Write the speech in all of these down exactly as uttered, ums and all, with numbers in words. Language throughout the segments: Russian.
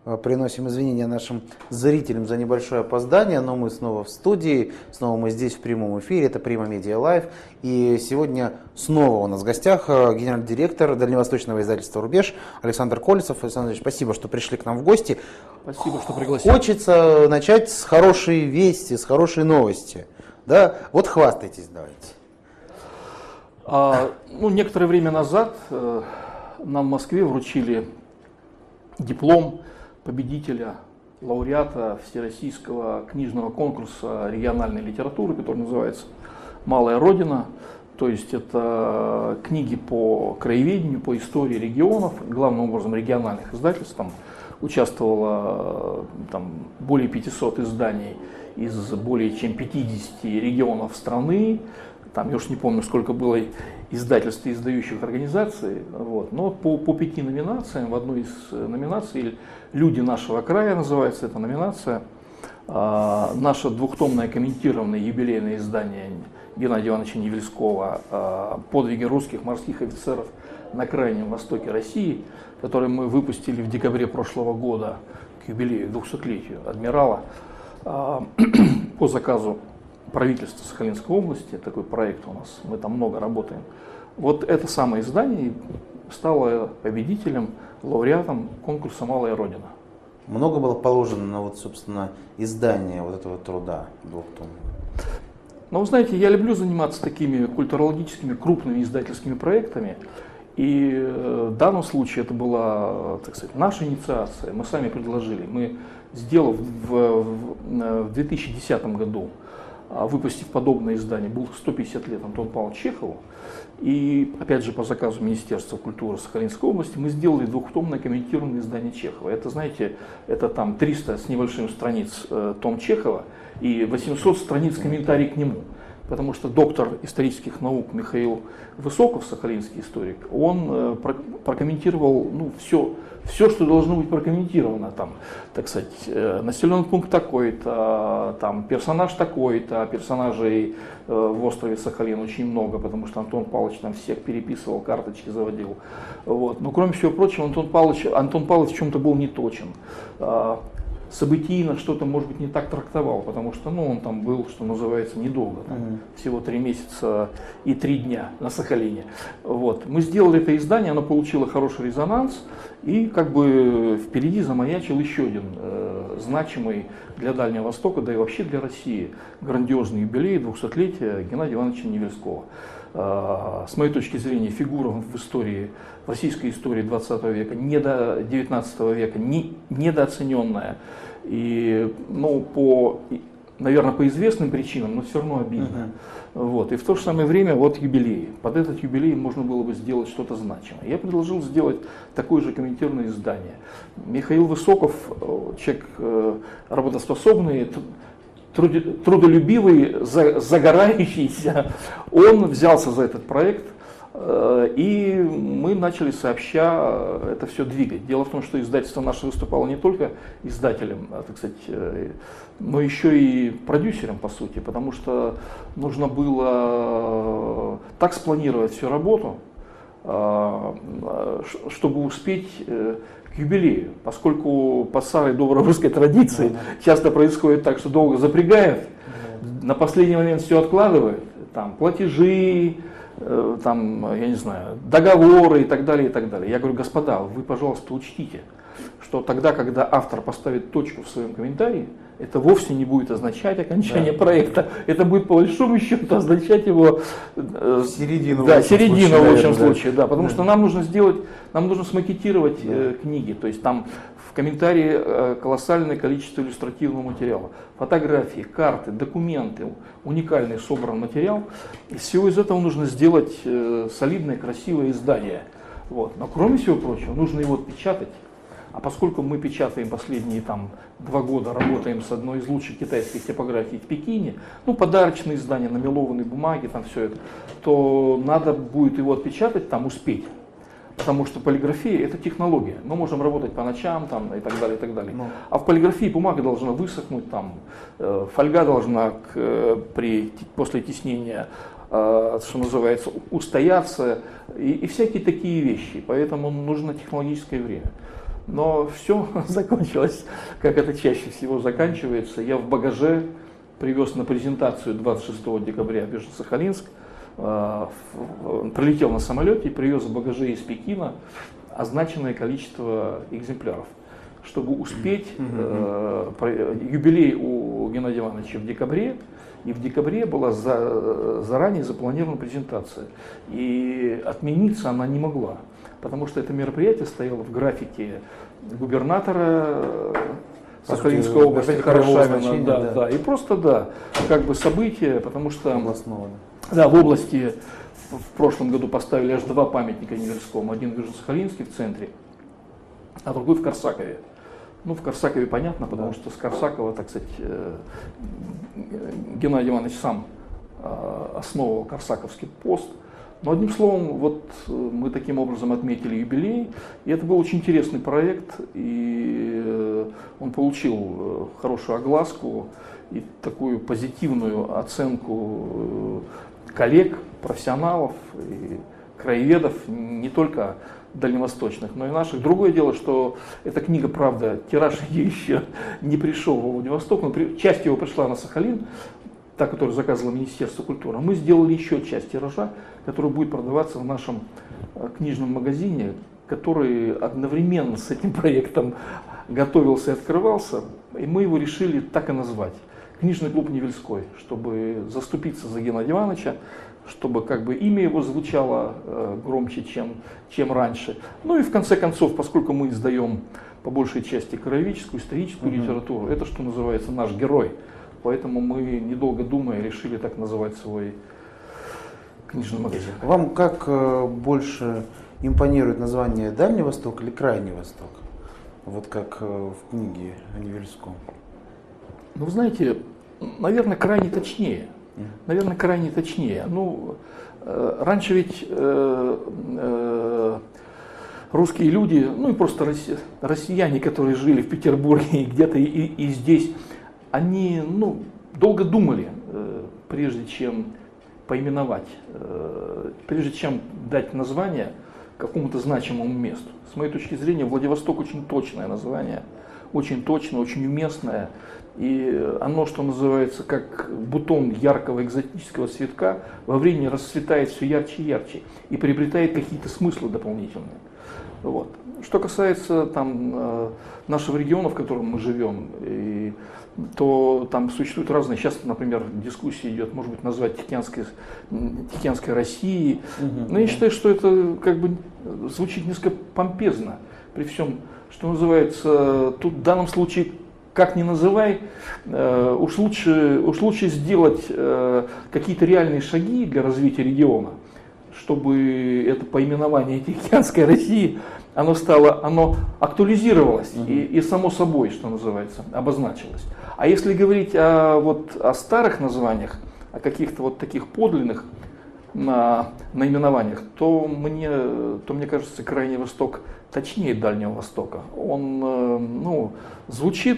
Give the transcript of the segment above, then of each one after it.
Приносим извинения нашим зрителям за небольшое опоздание, но мы снова в студии, снова мы здесь в прямом эфире, это Prima Media Live. И сегодня снова у нас в гостях генеральный директор дальневосточного издательства «Рубеж» Александр Колесов. Александр Ильич, спасибо, что пришли к нам в гости. Спасибо, что пригласили. Хочется начать с хорошей вести, с хорошей новости. Да? Вот хвастайтесь, давайте. А, ну, некоторое время назад э, нам в Москве вручили диплом победителя, лауреата Всероссийского книжного конкурса региональной литературы, который называется «Малая Родина». То есть это книги по краеведению, по истории регионов, главным образом региональных издательств. Там участвовало там, более пятисот изданий из более чем пятидесяти регионов страны. Там, я уж не помню, сколько было издательств и издающих организаций, вот. Но по, по пяти номинациям, в одной из номинаций «Люди нашего края» называется эта номинация, а, наше двухтомное комментированное юбилейное издание Геннадия Ивановича Невельского а, «Подвиги русских морских офицеров на Крайнем Востоке России», которое мы выпустили в декабре прошлого года к юбилею, к двухсотлетию адмирала, а, по заказу правительства Сахалинской области, такой проект у нас, мы там много работаем. Вот это самое издание стало победителем, лауреатом конкурса «Малая Родина». Много было положено на вот, собственно, издание вот этого труда двухтомного? Но вы знаете, я люблю заниматься такими культурологическими крупными издательскими проектами. И в данном случае это была, так сказать, наша инициация, мы сами предложили. Мы, сделав в, в две тысячи десятом году, выпустив подобное издание, был сто пятьдесят лет Антону Павловичу Чехову, и опять же по заказу Министерства культуры Сахалинской области мы сделали двухтомное комментированное издание Чехова. Это, знаете, это там триста с небольшим страниц э, том Чехова и восемьсот страниц комментарий к нему. Потому что доктор исторических наук Михаил Высоков, сахалинский историк, он э, прокомментировал ну, все, все, что должно быть прокомментировано. Там, так сказать, э, населенный пункт такой-то, там, персонаж такой-то, персонажей э, в острове Сахалин очень много, потому что Антон Павлович там всех переписывал, карточки заводил. Вот. Но кроме всего прочего, Антон Павлович, Антон Павлович в чем-то был неточен. Событийно что-то, может быть, не так трактовал, потому что ну, он там был, что называется, недолго, там, mm-hmm. всего три месяца и три дня на Сахалине. Вот. Мы сделали это издание, оно получило хороший резонанс, и как бы впереди замаячил еще один э, значимый для Дальнего Востока, да и вообще для России, грандиозный юбилей двухсотлетия Геннадия Ивановича Невельского. Э, с моей точки зрения, фигура в истории, в российской истории двадцатого века, недо, девятнадцатого века, не, недооцененная. И, ну, по, наверное, по известным причинам, но все равно обидно. Uh-huh. Вот. И в то же самое время вот юбилей. Под этот юбилей можно было бы сделать что-то значимое. Я предложил сделать такое же комментированное издание. Михаил Высоков, человек работоспособный, трудолюбивый, загорающийся, он взялся за этот проект. И мы начали сообща это все двигать. Дело в том, что издательство наше выступало не только издателем, так сказать, но еще и продюсером, по сути, потому что нужно было так спланировать всю работу, чтобы успеть к юбилею, поскольку по старой доброй русской традиции часто происходит так, что долго запрягают, на последний момент все откладывают, там платежи, там, я не знаю, договоры и так далее, и так далее. Я говорю, господа, вы, пожалуйста, учтите, что тогда, когда автор поставит точку в своем комментарии, это вовсе не будет означать окончание да. проекта. Это будет по большому счету означать его середину, да, середину в лучшем случае, да, потому да. что нам нужно сделать, нам нужно смакетировать да. э, книги, то есть там в комментарии э, колоссальное количество иллюстративного материала, фотографии, карты, документы, уникальный собран материал. Из всего из этого нужно сделать э, солидное, красивое издание. Вот. Но кроме всего прочего, нужно его печатать. А поскольку мы печатаем последние там, два года, работаем с одной из лучших китайских типографий в Пекине, ну, подарочные издания на мелованной бумаге, там все это, то надо будет его отпечатать, там успеть. Потому что полиграфия – это технология. Мы можем работать по ночам там, и так далее, и так далее. Но. А в полиграфии бумага должна высохнуть, там, э, фольга должна к, э, при, после тиснения, э, что называется, устояться и, и всякие такие вещи. Поэтому нужно технологическое время. Но все закончилось, как это чаще всего заканчивается. Я в багаже привез на презентацию двадцать шестого декабря в Южно-Сахалинск, прилетел на самолете и привез в багаже из Пекина означенное количество экземпляров, чтобы успеть. Mm-hmm. Юбилей у Геннадия Ивановича в декабре, и в декабре была за, заранее запланирована презентация. И отмениться она не могла, потому что это мероприятие стояло в графике губернатора Сахалинской области Хорошавина, да, да. Да, и просто да, как бы событие, потому что областного, да, в области в прошлом году поставили аж два памятника Невельскому, один в Южно-Сахалинске в центре, а другой в Корсакове. Ну, в Корсакове понятно, потому да. что с Корсакова, так сказать, Геннадий Иванович сам основывал Корсаковский пост. Но одним словом, вот мы таким образом отметили юбилей, и это был очень интересный проект, и он получил хорошую огласку и такую позитивную оценку коллег, профессионалов и краеведов, не только дальневосточных, но и наших. Другое дело, что эта книга, правда, тираж ее еще не пришел в Владивосток, но часть его пришла на Сахалин, та, которую заказывало Министерство культуры. Мы сделали еще часть тиража, которая будет продаваться в нашем книжном магазине, который одновременно с этим проектом готовился и открывался, и мы его решили так и назвать. Книжный клуб Невельской, чтобы заступиться за Геннадия Ивановича, чтобы как бы имя его звучало э, громче, чем, чем раньше. Ну и в конце концов, поскольку мы издаем по большей части краеведческую, историческую mm-hmm. литературу, это, что называется, наш герой. Поэтому мы, недолго думая, решили так называть свой книжный магазин. Вам как э, больше импонирует название Дальний Восток или Крайний Восток? Вот как э, в книге о Невельском. Ну, вы знаете, наверное, крайне точнее. Наверное, крайне точнее. Ну, э, раньше ведь э, э, русские люди, ну и просто россия, россияне, которые жили в Петербурге и где-то и, и здесь, они ну, долго думали, э, прежде чем поименовать, э, прежде чем дать название какому-то значимому месту. С моей точки зрения, Владивосток очень точное название, очень точное, очень уместное. И оно, что называется, как бутон яркого экзотического цветка, во времени расцветает все ярче и ярче и приобретает какие-то смыслы дополнительные. Вот. Что касается там, нашего региона, в котором мы живем, и, то там существуют разные, сейчас, например, дискуссия идет, может быть, назвать Тихоокеанской, Тихоокеанской Россией. Угу, Но я считаю, что это как бы звучит несколько помпезно, при всем, что называется, тут в данном случае как ни называй, э, уж, лучше, уж лучше сделать э, какие-то реальные шаги для развития региона, чтобы это поименование Тихоокеанской России, оно стало, оно актуализировалось mm-hmm. и, и само собой, что называется, обозначилось. А если говорить о, вот, о старых названиях, о каких-то вот таких подлинных на, наименованиях, то мне, то мне кажется, Крайний Восток точнее Дальнего Востока. Он э, ну, звучит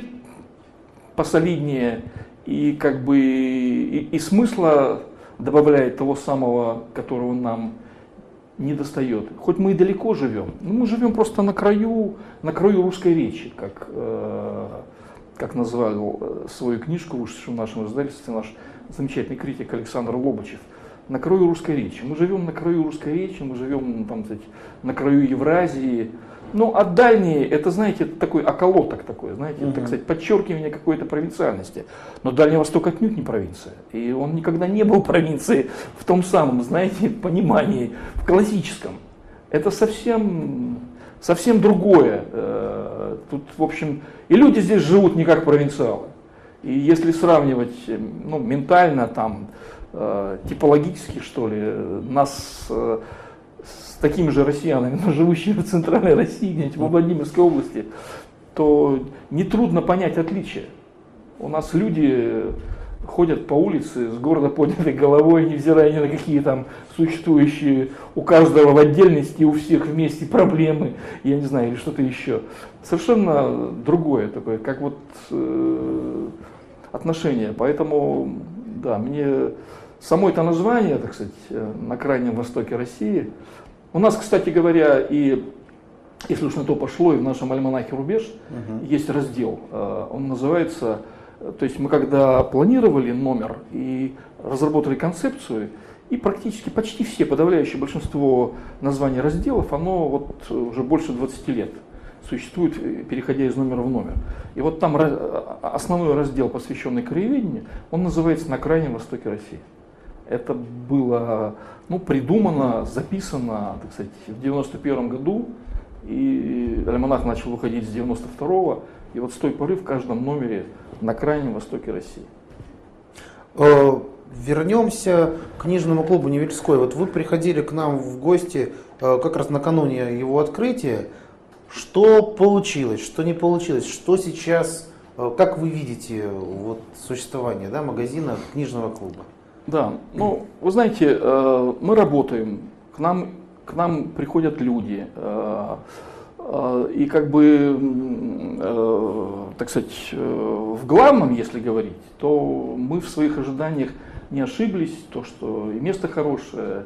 посолиднее и как бы и, и смысла добавляет того самого, которого нам не достает. Хоть мы и далеко живем, но мы живем просто на краю, на краю русской речи, как, э, как назвал свою книжку, вышедшую в нашем издательстве, наш замечательный критик Александр Лобачев. На краю русской речи. Мы живем на краю русской речи, мы живем там, кстати, на краю Евразии. Ну, а дальние, это, знаете, такой околоток такой, знаете, uh-huh. так сказать, подчеркивание какой-то провинциальности. Но Дальний Восток отнюдь не провинция. И он никогда не был провинцией в том самом, знаете, понимании, в классическом. Это совсем, совсем другое. Тут, в общем, и люди здесь живут не как провинциалы. И если сравнивать, ну, ментально, там, типологически, что ли, нас с такими же россиянами, но живущими в центральной России, где-нибудь во Владимирской области, то нетрудно понять отличия. У нас люди ходят по улице с гордо поднятой головой, невзирая ни на какие там существующие у каждого в отдельности, у всех вместе проблемы, я не знаю, или что-то еще. Совершенно другое такое, как вот э, отношение. Поэтому, да, мне само это название, так сказать, на Крайнем Востоке России. У нас, кстати говоря, и если уж на то пошло, и в нашем альманахе «Рубеж» Угу. есть раздел, он называется, то есть мы когда планировали номер и разработали концепцию, и практически почти все, подавляющее большинство названий разделов, оно вот уже больше двадцати лет существует, переходя из номера в номер. И вот там основной раздел, посвященный краеведению, он называется «На крайнем востоке России». Это было ну, придумано, записано, так сказать, в девяносто первом году, и альманах начал выходить с девяносто второго, и вот с той поры в каждом номере «На крайнем востоке России». Вернемся к книжному клубу Невельской. Вот вы приходили к нам в гости как раз накануне его открытия. Что получилось, что не получилось, что сейчас, как вы видите вот, существование да, магазина книжного клуба? Да, ну вы знаете, мы работаем, к нам, к нам приходят люди. И как бы, так сказать, в главном, если говорить, то мы в своих ожиданиях не ошиблись, то, что и место хорошее,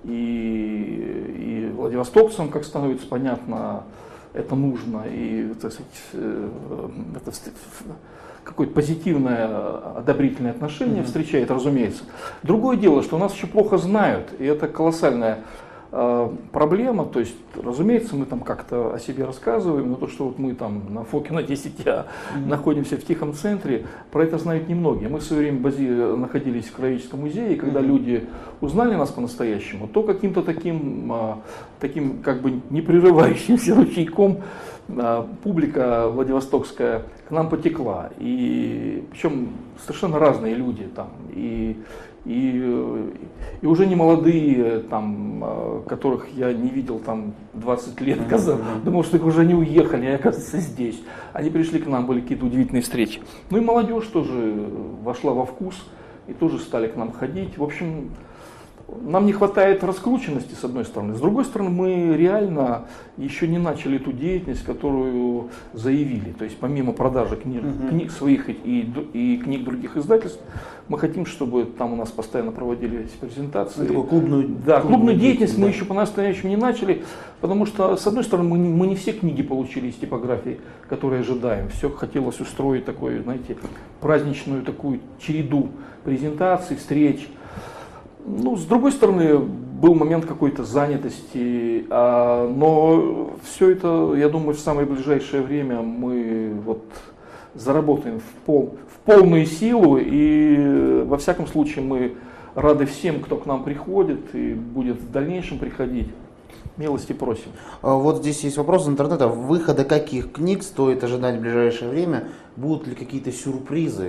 и, и владивостокцам, как становится понятно, это нужно, и, так сказать, это какое-то позитивное, одобрительное отношение mm-hmm. встречает, разумеется. Другое дело, что нас еще плохо знают, и это колоссальная э, проблема. То есть, разумеется, мы там как-то о себе рассказываем, но то, что вот мы там на Фокина десять А mm-hmm. находимся в тихом центре, про это знают немногие. Мы в свое время бази находились в Краеведческом музее, и когда mm-hmm. люди узнали нас по-настоящему, то каким-то таким, э, таким как бы непрерывающимся ручейком публика владивостокская к нам потекла, и причем совершенно разные люди там, и, и, и уже не молодые, там, которых я не видел там двадцать лет, казалось, думал, что их уже не уехали, а оказывается здесь. Они пришли к нам, были какие-то удивительные встречи. Ну и молодежь тоже вошла во вкус и тоже стали к нам ходить. В общем, нам не хватает раскрученности, с одной стороны. С другой стороны, мы реально еще не начали ту деятельность, которую заявили. То есть помимо продажи книг, uh-huh. книг своих и, и книг других издательств, мы хотим, чтобы там у нас постоянно проводились презентации. Такую клубную, да, клубную деятельность да. мы еще по-настоящему не начали, потому что, с одной стороны, мы не, мы не все книги получили из типографии, которые ожидаем. Все хотелось устроить такую, знаете, праздничную такую череду презентаций, встреч. Ну, с другой стороны, был момент какой-то занятости, а, но все это, я думаю, в самое ближайшее время мы вот заработаем в, пол, в полную силу, и во всяком случае мы рады всем, кто к нам приходит и будет в дальнейшем приходить. Милости просим. Вот здесь есть вопрос из интернета. Выхода каких книг стоит ожидать в ближайшее время? Будут ли какие-то сюрпризы?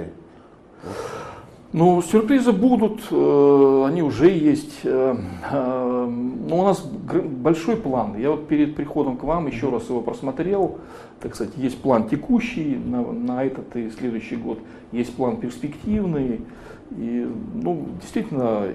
Ну, сюрпризы будут, они уже есть. Но у нас большой план. Я вот перед приходом к вам еще раз его просмотрел. Так сказать, есть план текущий на, на этот и следующий год, есть план перспективный. И, ну, действительно,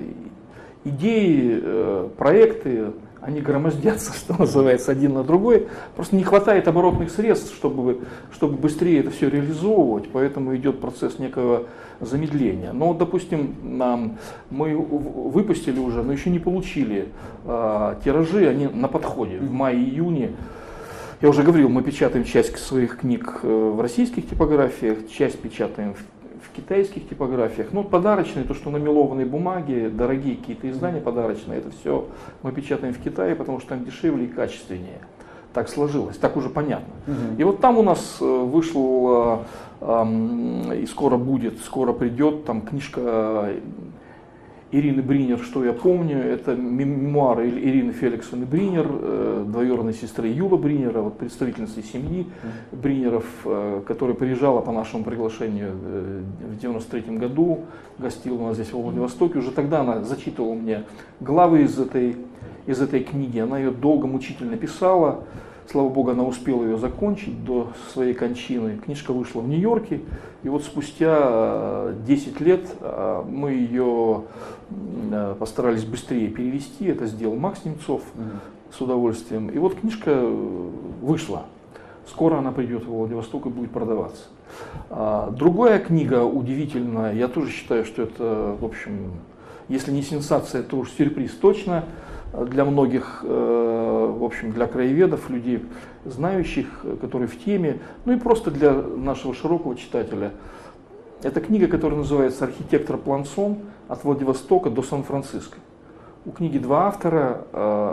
идеи, проекты, они громоздятся, что называется, один на другой. Просто не хватает оборотных средств, чтобы, чтобы быстрее это все реализовывать, поэтому идет процесс некого замедления. Но, допустим, нам, мы выпустили уже, но еще не получили а, тиражи, они на подходе. В мае-июне, я уже говорил, мы печатаем часть своих книг в российских типографиях, часть печатаем в в китайских типографиях, ну, подарочные, то, что на мелованной бумаге, дорогие какие-то издания подарочные, это все мы печатаем в Китае, потому что там дешевле и качественнее. Так сложилось, так уже понятно. Uh-huh. И вот там у нас вышел, э, и скоро будет, скоро придет, там книжка Ирины Бринер, что я помню, это мемуары Ирины Феликсовны Бринер, э, двоюродной сестры Юла Бринера, вот представительницы семьи Бринеров, э, которая приезжала по нашему приглашению э, в девяносто третьем году, гостила у нас здесь в Владивостоке. Уже тогда она зачитывала мне главы из этой, из этой книги, она ее долго, мучительно писала. Слава Богу, она успела ее закончить до своей кончины. Книжка вышла в Нью-Йорке, и вот спустя десять лет мы ее постарались быстрее перевести. Это сделал Макс Немцов mm-hmm. с удовольствием. И вот книжка вышла. Скоро она придет в Владивосток и будет продаваться. Другая книга удивительная, я тоже считаю, что это, в общем, если не сенсация, то уж сюрприз точно. для многих, в общем, для краеведов, людей, знающих, которые в теме, ну и просто для нашего широкого читателя. Это книга, которая называется «Архитектор Плансон. От Владивостока до Сан-Франциско». У книги два автора,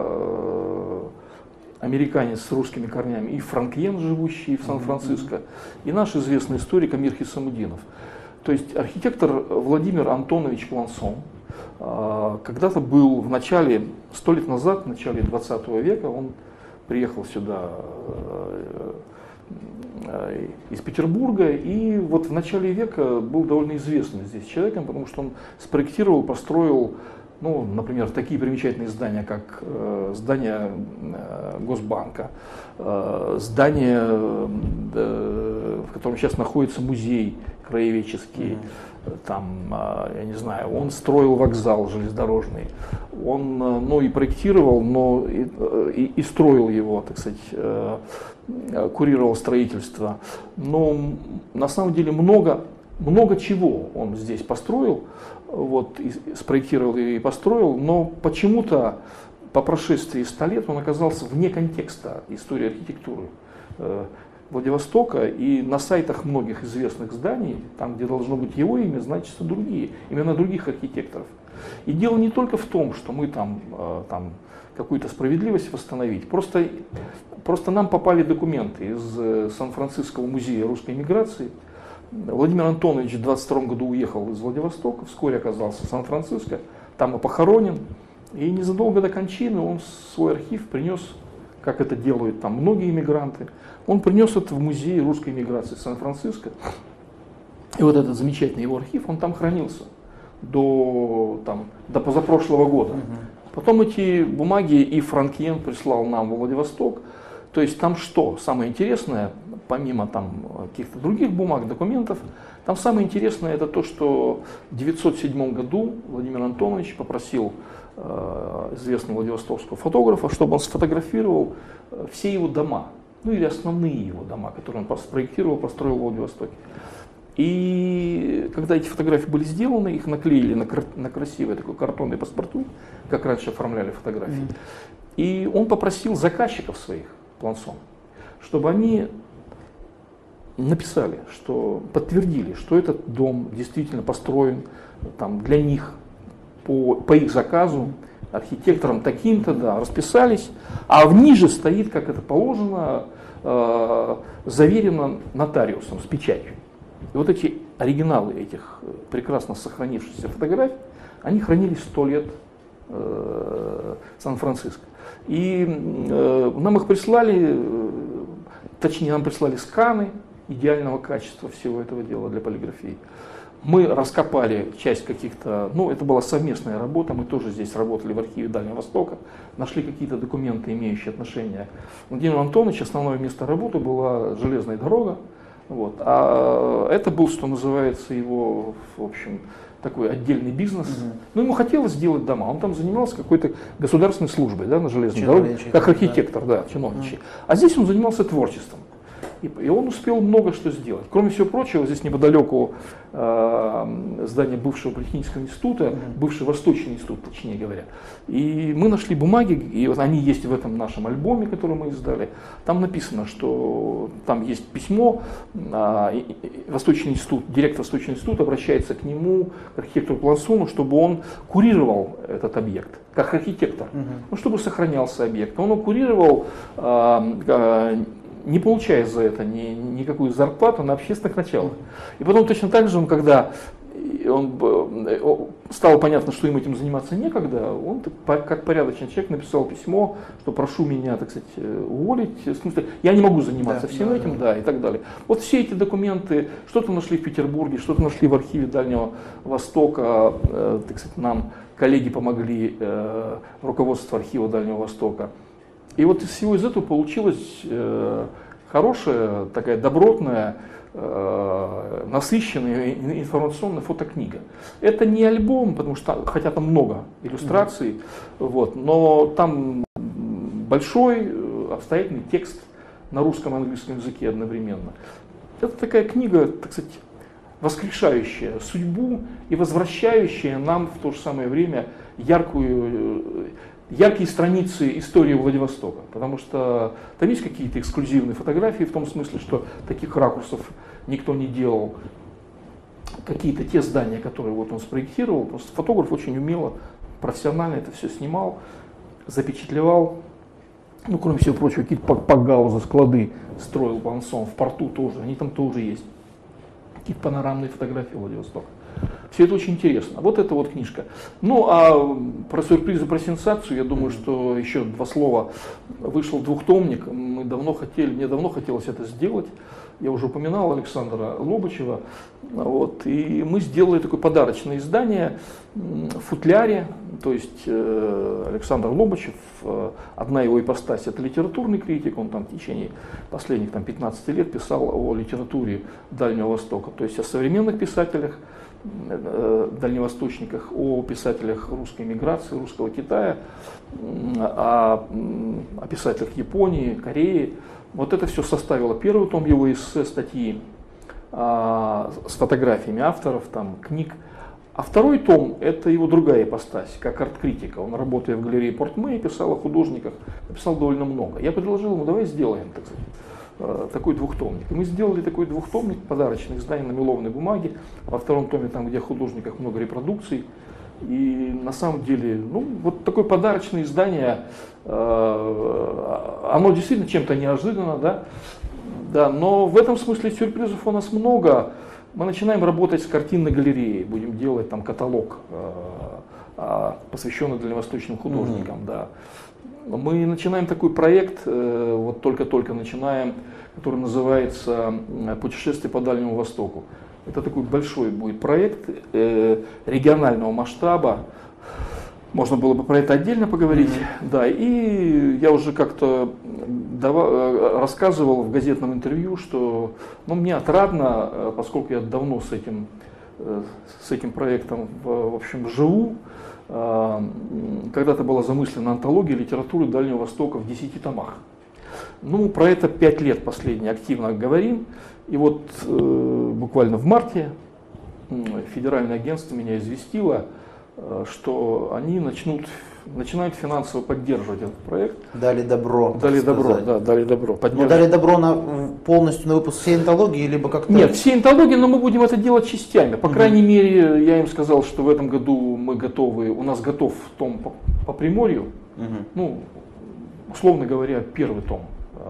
американец с русскими корнями и франкьен, живущий в Сан-Франциско, и наш известный историк Амир Хисамудинов. То есть архитектор Владимир Антонович Плансон когда-то был в начале, сто лет назад, в начале двадцатого века, он приехал сюда из Петербурга, и вот в начале века был довольно известным здесь человеком, потому что он спроектировал, построил, ну, например, такие примечательные здания, как э, здание э, Госбанка, э, здание, э, в котором сейчас находится музей краеведческий, mm-hmm. там, э, я не знаю, он строил вокзал железнодорожный, он, э, ну, и проектировал, но и, и, и строил его, так сказать, э, курировал строительство. Но на самом деле много, много чего он здесь построил, вот, и спроектировал и построил, но почему-то по прошествии ста лет он оказался вне контекста истории архитектуры э, Владивостока, и на сайтах многих известных зданий, там, где должно быть его имя, значатся другие, имена других архитекторов. И дело не только в том, что мы там, э, там какую-то справедливость восстановить, просто, просто нам попали документы из Сан-Франциского музея русской эмиграции. Владимир Антонович в двадцать втором году уехал из Владивостока, вскоре оказался в Сан-Франциско, там и похоронен. И незадолго до кончины он свой архив принес, как это делают там многие иммигранты, он принес это в музей русской эмиграции Сан-Франциско. И вот этот замечательный его архив, он там хранился до, там, до позапрошлого года. Потом эти бумаги и франкьен прислал нам во Владивосток. То есть там что? Самое интересное, помимо там каких-то других бумаг, документов, там самое интересное это то, что в девятьсот седьмом году Владимир Антонович попросил э, известного владивостокского фотографа, чтобы он сфотографировал все его дома, ну или основные его дома, которые он спроектировал, построил в Владивостоке. И когда эти фотографии были сделаны, их наклеили на, на красивый такой картонный паспорту, как раньше оформляли фотографии. Mm. И он попросил заказчиков своих, Плансон, чтобы они написали, что подтвердили, что этот дом действительно построен там, для них по, по их заказу, архитектором таким-то, да, расписались, а ниже стоит, как это положено, э, заверено нотариусом с печатью. И вот эти оригиналы этих прекрасно сохранившихся фотографий, они хранились сто лет э, в Сан-Франциско. И э, нам их прислали, э, точнее нам прислали сканы идеального качества всего этого дела для полиграфии. Мы раскопали часть каких-то, ну это была совместная работа, мы тоже здесь работали в архиве Дальнего Востока, нашли какие-то документы, имеющие отношение. Владимир Антонович, основное место работы была железная дорога. Вот. А это был, что называется, его, в общем, такой отдельный бизнес. Mm-hmm. Но ему хотелось сделать дома. Он там занимался какой-то государственной службой, да, на железной дороге, как архитектор, да, да чиновничий. Mm-hmm. А здесь он занимался творчеством. И, и он успел много что сделать. Кроме всего прочего, здесь неподалеку э, здание бывшего политехнического института, mm-hmm. бывший Восточный институт, точнее говоря. И мы нашли бумаги, и вот они есть в этом нашем альбоме, который мы издали. Там написано, что там есть письмо, э, Восточный институт, директор Восточного института обращается к нему, к архитектору Плансону, чтобы он курировал этот объект, как архитектор, mm-hmm. ну, чтобы сохранялся объект. Он его курировал, э, э, не получая за это ни, никакую зарплату на общественных началах. И потом точно так же, он, когда он, стало понятно, что ему этим заниматься некогда, он как порядочный человек написал письмо, что прошу меня, так сказать, уволить, в смысле, я не могу заниматься да, всем да, этим, да. да, и так далее. Вот все эти документы, что-то нашли в Петербурге, что-то нашли в архиве Дальнего Востока, э, так сказать, нам коллеги помогли, э, руководство архива Дальнего Востока. И вот из всего из этого получилась э, хорошая, такая добротная, э, насыщенная информационная фотокнига. Это не альбом, потому что, хотя там много иллюстраций, mm-hmm. вот, но там большой обстоятельный текст на русском и английском языке одновременно. Это такая книга, так сказать, воскрешающая судьбу и возвращающая нам в то же самое время яркую яркие страницы истории Владивостока, потому что там есть какие-то эксклюзивные фотографии, в том смысле, что таких ракурсов никто не делал. Какие-то те здания, которые вот он спроектировал, просто фотограф очень умело, профессионально это все снимал, запечатлевал. Ну, кроме всего прочего, какие-то пакгаузы, склады строил Пансон, в порту тоже, они там тоже есть. Какие-то панорамные фотографии Владивостока. Все это очень интересно. Вот эта вот книжка. Ну, а про сюрпризы, про сенсацию, я думаю, что еще два слова. Вышел двухтомник, мы давно хотели, мне давно хотелось это сделать. Я уже упоминал Александра Лобачева. Вот, и мы сделали такое подарочное издание в футляре. То есть э, Александр Лобачев, э, одна его ипостась — это литературный критик, он там в течение последних там, пятнадцати лет писал о литературе Дальнего Востока, то есть о современных писателях, э, дальневосточниках, о писателях русской миграции, русского Китая, о, о писателях Японии, Кореи. Вот это все составило первый том его эссе, статьи а, с фотографиями авторов, там, книг. А второй том – это его другая ипостась, как арт-критика. Он, работая в галерее Портмэй, писал о художниках, написал довольно много. Я предложил ему, давай сделаем, так сказать, такой двухтомник. И мы сделали такой двухтомник, подарочный, издание на мелованной бумаге. Во втором томе, там, где о художниках, много репродукций. И на самом деле, ну, вот такое подарочное издание, э, оно действительно чем-то неожиданно, да? Да, но в этом смысле сюрпризов у нас много. Мы начинаем работать с картинной галереей, будем делать там каталог, э, посвященный дальневосточным художникам. Mm-hmm. Да. Мы начинаем такой проект, э, вот только-только начинаем, который называется «Путешествие по Дальнему Востоку». Это такой большой будет проект э, регионального масштаба. Можно было бы про это отдельно поговорить. Mm-hmm. Да, и я уже как-то давал, рассказывал в газетном интервью, что ну, мне отрадно, поскольку я давно с этим, с этим проектом в, в общем, живу. Когда-то была замыслена антология литературы Дальнего Востока в десяти томах. Ну, про это пять лет последние активно говорим. И вот э, буквально в марте федеральное агентство меня известило, э, что они начнут, начинают финансово поддерживать этот проект. Дали добро. Дали добро, да, дали добро. Но дали добро на, полностью на выпуск всей антологии, либо как-то... Нет, всей антологии, но мы будем это делать частями. По угу. крайней мере, я им сказал, что в этом году мы готовы, у нас готов том по, по Приморью, угу. ну, условно говоря, первый том.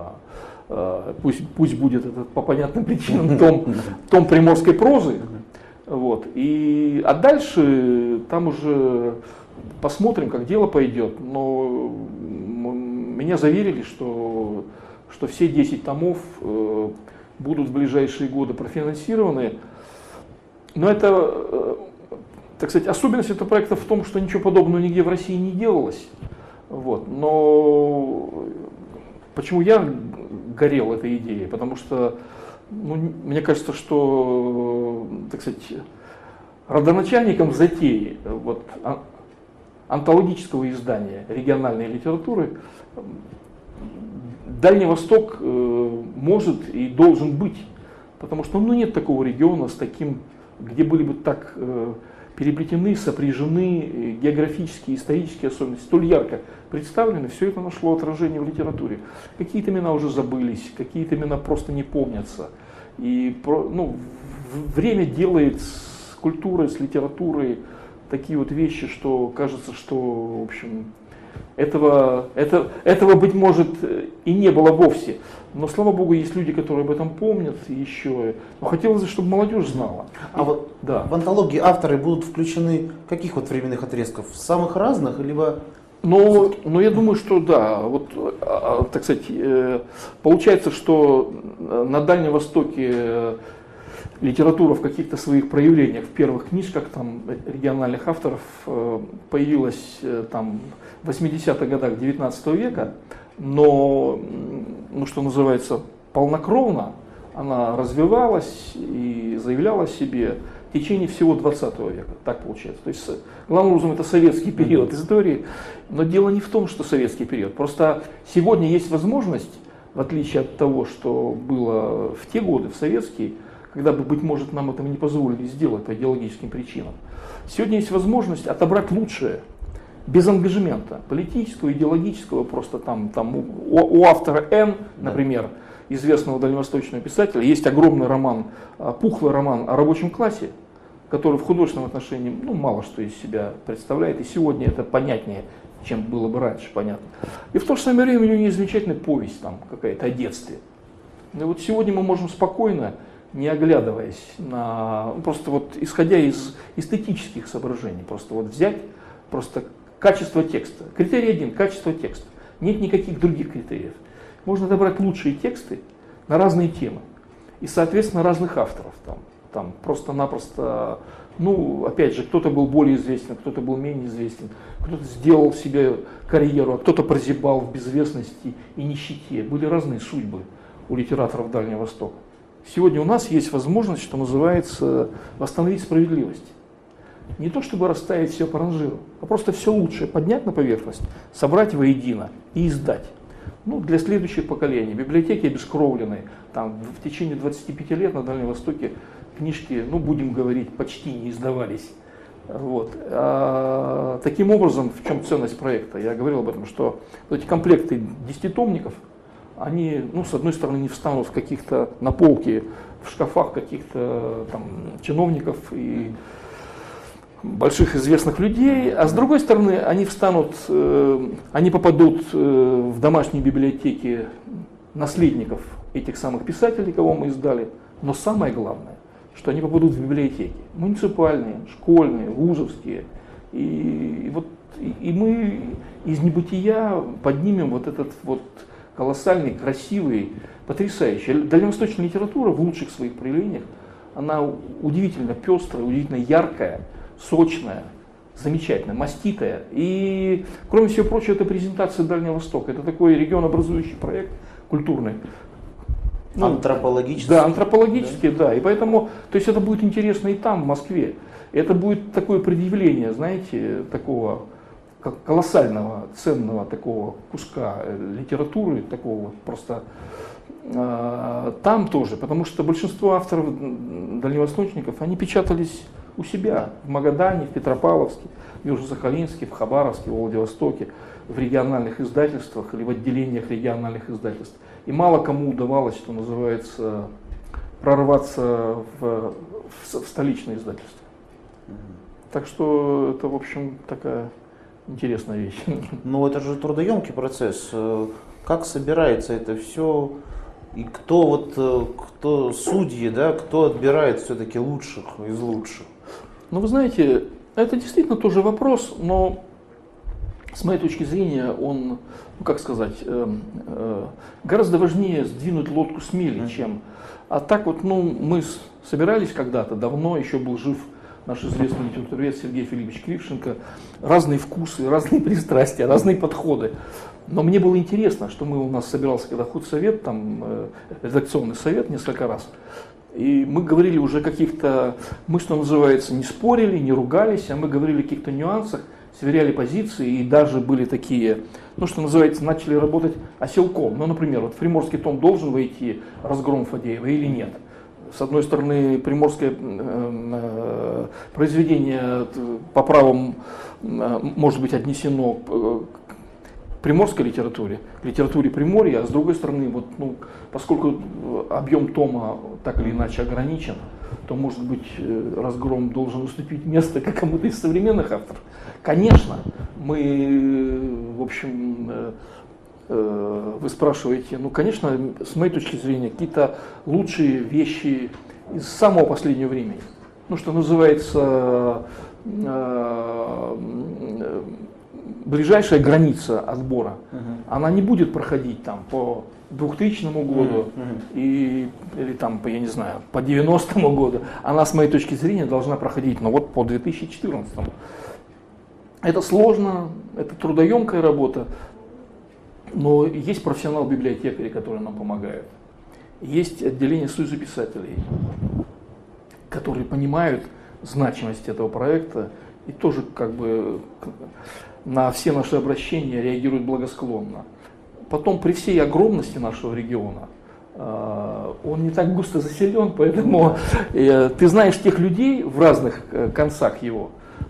Пусть, пусть будет это по понятным причинам том, том приморской прозы. Вот. И, а дальше там уже посмотрим, как дело пойдет. Но меня заверили, что, что все десять томов будут в ближайшие годы профинансированы. Но это, так сказать, особенность этого проекта в том, что ничего подобного нигде в России не делалось. Вот. Но почему я горел этой идеей? Потому что ну, мне кажется, что, так сказать, родоначальником затеи вот, антологического издания региональной литературы Дальний Восток э, может и должен быть. Потому что ну, нет такого региона с таким, где были бы так э, переплетены, сопряжены географические, исторические особенности, столь ярко представлены, все это нашло отражение в литературе. Какие-то имена уже забылись, какие-то имена просто не помнятся. И ну, время делает с культурой, с литературой такие вот вещи, что кажется, что в общем, этого, это, этого, быть может, и не было вовсе. Но, слава богу, есть люди, которые об этом помнят еще. Но хотелось бы, чтобы молодежь знала. А и, вот да. в антологии авторы будут включены каких вот временных отрезков? Самых разных, либо... Ну, ну, я думаю, что да. Вот, так сказать, получается, что на Дальнем Востоке литература в каких-то своих проявлениях, в первых книжках там, региональных авторов появилась там, в восьмидесятых годах девятнадцатого века, но, ну, что называется, полнокровно она развивалась и заявляла о себе в течение всего двадцатого века, так получается. То есть, главным образом, это советский период истории, но дело не в том, что советский период. Просто сегодня есть возможность, в отличие от того, что было в те годы, в советские, когда бы, быть может, нам этого не позволили сделать по идеологическим причинам. Сегодня есть возможность отобрать лучшее без ангажемента политического, идеологического, просто там, там у, у автора Н, например, известного дальневосточного писателя, есть огромный роман, пухлый роман о рабочем классе, который в художественном отношении ну, мало что из себя представляет, и сегодня это понятнее, чем было бы раньше, понятно. И в то же самое время у него есть замечательная повесть там какая-то о детстве. И вот сегодня мы можем спокойно, не оглядываясь на, просто вот исходя из эстетических соображений, просто вот взять просто качество текста. Критерий один – качество текста. Нет никаких других критериев. Можно добрать лучшие тексты на разные темы и, соответственно, разных авторов. Там, там просто-напросто, ну, опять же, кто-то был более известен, кто-то был менее известен, кто-то сделал себе карьеру, а кто-то прозябал в безвестности и нищете. Были разные судьбы у литераторов Дальнего Востока. Сегодня у нас есть возможность, что называется, восстановить справедливость. Не то чтобы расставить все по ранжиру, а просто все лучшее поднять на поверхность, собрать воедино и издать. Ну, для следующих поколений. Библиотеки обескровленные. Там, в течение двадцати пяти лет на Дальнем Востоке книжки, ну, будем говорить, почти не издавались. Вот. А, таким образом, в чем ценность проекта? Я говорил об этом, что эти комплекты десятитомников, они, ну, с одной стороны, не встанут в каких-то на полке, в шкафах каких-то там чиновников и больших известных людей, а с другой стороны, они встанут, э, они попадут э, в домашние библиотеки наследников этих самых писателей, кого мы издали, но самое главное, что они попадут в библиотеки, муниципальные, школьные, вузовские, и, и вот и, и мы из небытия поднимем вот этот вот колоссальный, красивый, потрясающий. Дальневосточная литература в лучших своих проявлениях, она удивительно пестрая, удивительно яркая, сочная, замечательная, маститая. И, кроме всего прочего, это презентация Дальнего Востока. Это такой регионообразующий проект культурный. Ну, антропологический. Да, антропологический, да. да. И поэтому, то есть это будет интересно и там, в Москве. Это будет такое предъявление, знаете, такого колоссального, ценного такого куска литературы, такого вот просто э, там тоже, потому что большинство авторов дальневосточников, они печатались у себя, в Магадане, в Петропавловске, в Южно-Сахалинске, в Хабаровске, в Владивостоке, в региональных издательствах или в отделениях региональных издательств. И мало кому удавалось, что называется, прорваться в, в, в столичное издательство. Так что это, в общем, такая интересная вещь. Ну, это же трудоемкий процесс. Как собирается это все? И кто вот, кто судьи, да, кто отбирает все-таки лучших из лучших? Ну, вы знаете, это действительно тоже вопрос, но с моей точки зрения он, ну, как сказать, э, э, гораздо важнее сдвинуть лодку с мели, mm-hmm. чем... А так вот, ну, мы собирались когда-то, давно, еще был жив наш известный литературовед Сергей Филиппович Кривченко, разные вкусы, разные пристрастия, разные подходы. Но мне было интересно, что мы у нас собирался когда худсовет, там э, редакционный совет несколько раз, и мы говорили уже о каких-то, мы, что называется, не спорили, не ругались, а мы говорили о каких-то нюансах, сверяли позиции, и даже были такие, ну, что называется, начали работать оселком. Ну, например, вот в Приморский том должен войти «Разгром Фадеева» или нет? С одной стороны, приморское э, произведение по правам э, может быть отнесено к приморской литературе, к литературе Приморья, а с другой стороны, вот, ну, поскольку объем тома так или иначе ограничен, то, может быть, «Разгром» должен уступить место кому-то из современных авторов. Конечно, мы, в общем, вы спрашиваете, ну, конечно, с моей точки зрения, какие-то лучшие вещи из самого последнего времени. Ну, что называется, ближайшая граница отбора, uh-huh. она не будет проходить там по двухтысячному году uh-huh. и, или там, по, я не знаю, по девяностому году. Она, с моей точки зрения, должна проходить, ну, вот по две тысячи четырнадцатому. Это сложно, это трудоемкая работа. Но есть профессионал-библиотекари, которые нам помогают. Есть отделение Союза писателей, которые понимают значимость этого проекта и тоже как бы на все наши обращения реагируют благосклонно. Потом при всей огромности нашего региона, он не так густо заселен, поэтому ты знаешь тех людей в разных концах его,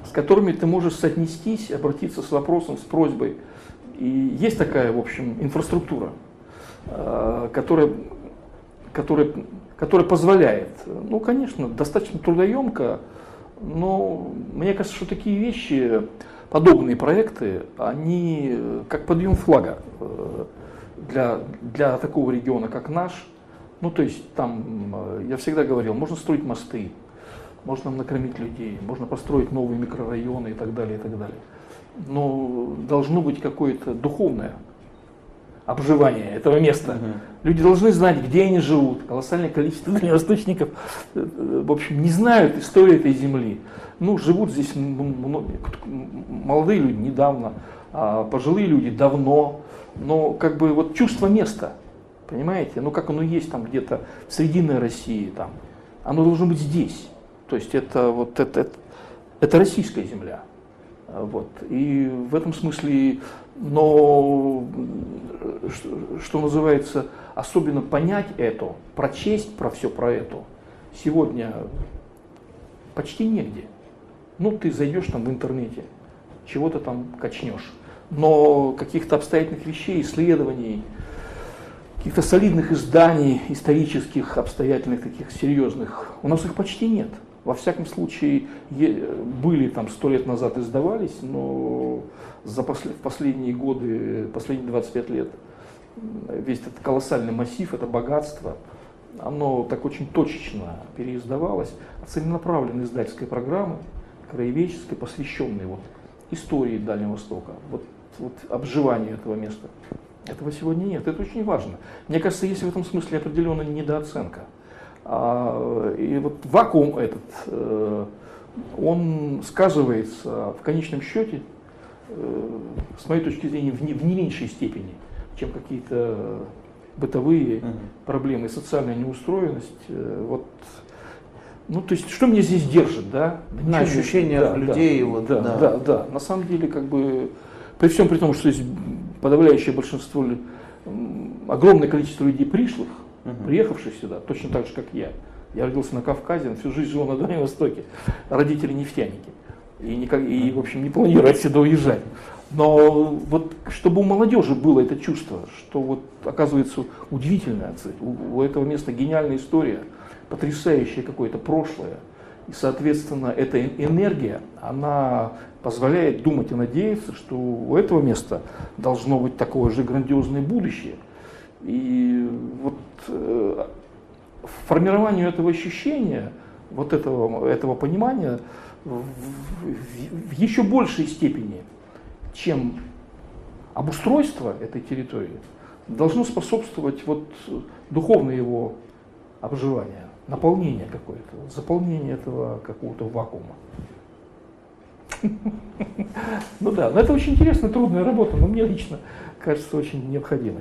с которыми ты можешь соотнестись, обратиться с вопросом, с просьбой. И есть такая, в общем, инфраструктура, которая, которая, которая позволяет, ну, конечно, достаточно трудоемко, но мне кажется, что такие вещи, подобные проекты, они как подъем флага для, для такого региона, как наш. Ну, то есть там, я всегда говорил, можно строить мосты, можно накормить людей, можно построить новые микрорайоны и так далее, и так далее. Но должно быть какое-то духовное обживание этого места. Uh-huh. Люди должны знать, где они живут. Колоссальное количество дальневосточников, в общем, не знают историю этой земли. Ну, живут здесь молодые люди недавно, а пожилые люди давно. Но как бы вот чувство места, понимаете? Ну, как оно есть там где-то в Срединной России, там, оно должно быть здесь. То есть это вот это, это, это российская земля. Вот. И в этом смысле, но что, что называется, особенно понять это, прочесть про все про это, сегодня почти негде. Ну, ты зайдешь там в интернете, чего-то там качнешь. Но каких-то обстоятельных вещей, исследований, каких-то солидных изданий, исторических, обстоятельных, таких серьезных, у нас их почти нет. Во всяком случае, были там сто лет назад издавались, но за послед, последние годы, последние двадцать пять лет, весь этот колоссальный массив, это богатство, оно так очень точечно переиздавалось. Целенаправленной издательской программы, краеведческой, посвященной вот истории Дальнего Востока, вот, вот обживанию этого места. Этого сегодня нет, это очень важно. Мне кажется, есть в этом смысле определенная недооценка. И вот вакуум этот, он сказывается в конечном счете, с моей точки зрения, в не, в не меньшей степени, чем какие-то бытовые uh-huh. проблемы, социальная неустроенность. Вот, ну, то есть, что меня здесь держит, да? На ощущениях да, людей. Да, вот, да, да. да, да. На самом деле, как бы, при всем при том, что здесь подавляющее большинство, огромное количество людей пришлых, Uh-huh. приехавших сюда, точно так же, как я. Я родился на Кавказе, всю жизнь жил на Дальнем Востоке. Родители нефтяники. И, никак, и, в общем, не планирую отсюда уезжать. Но вот чтобы у молодежи было это чувство, что вот оказывается удивительная цель, у, у этого места гениальная история, потрясающее какое-то прошлое. И, соответственно, эта энергия, она позволяет думать и надеяться, что у этого места должно быть такое же грандиозное будущее. И вот э, формированию этого ощущения, вот этого, этого понимания в, в, в еще большей степени, чем обустройство этой территории, должно способствовать вот духовное его обживание, наполнение какое-то, заполнение этого какого-то вакуума. Ну да, но это очень интересная, трудная работа, но мне лично кажется очень необходимой.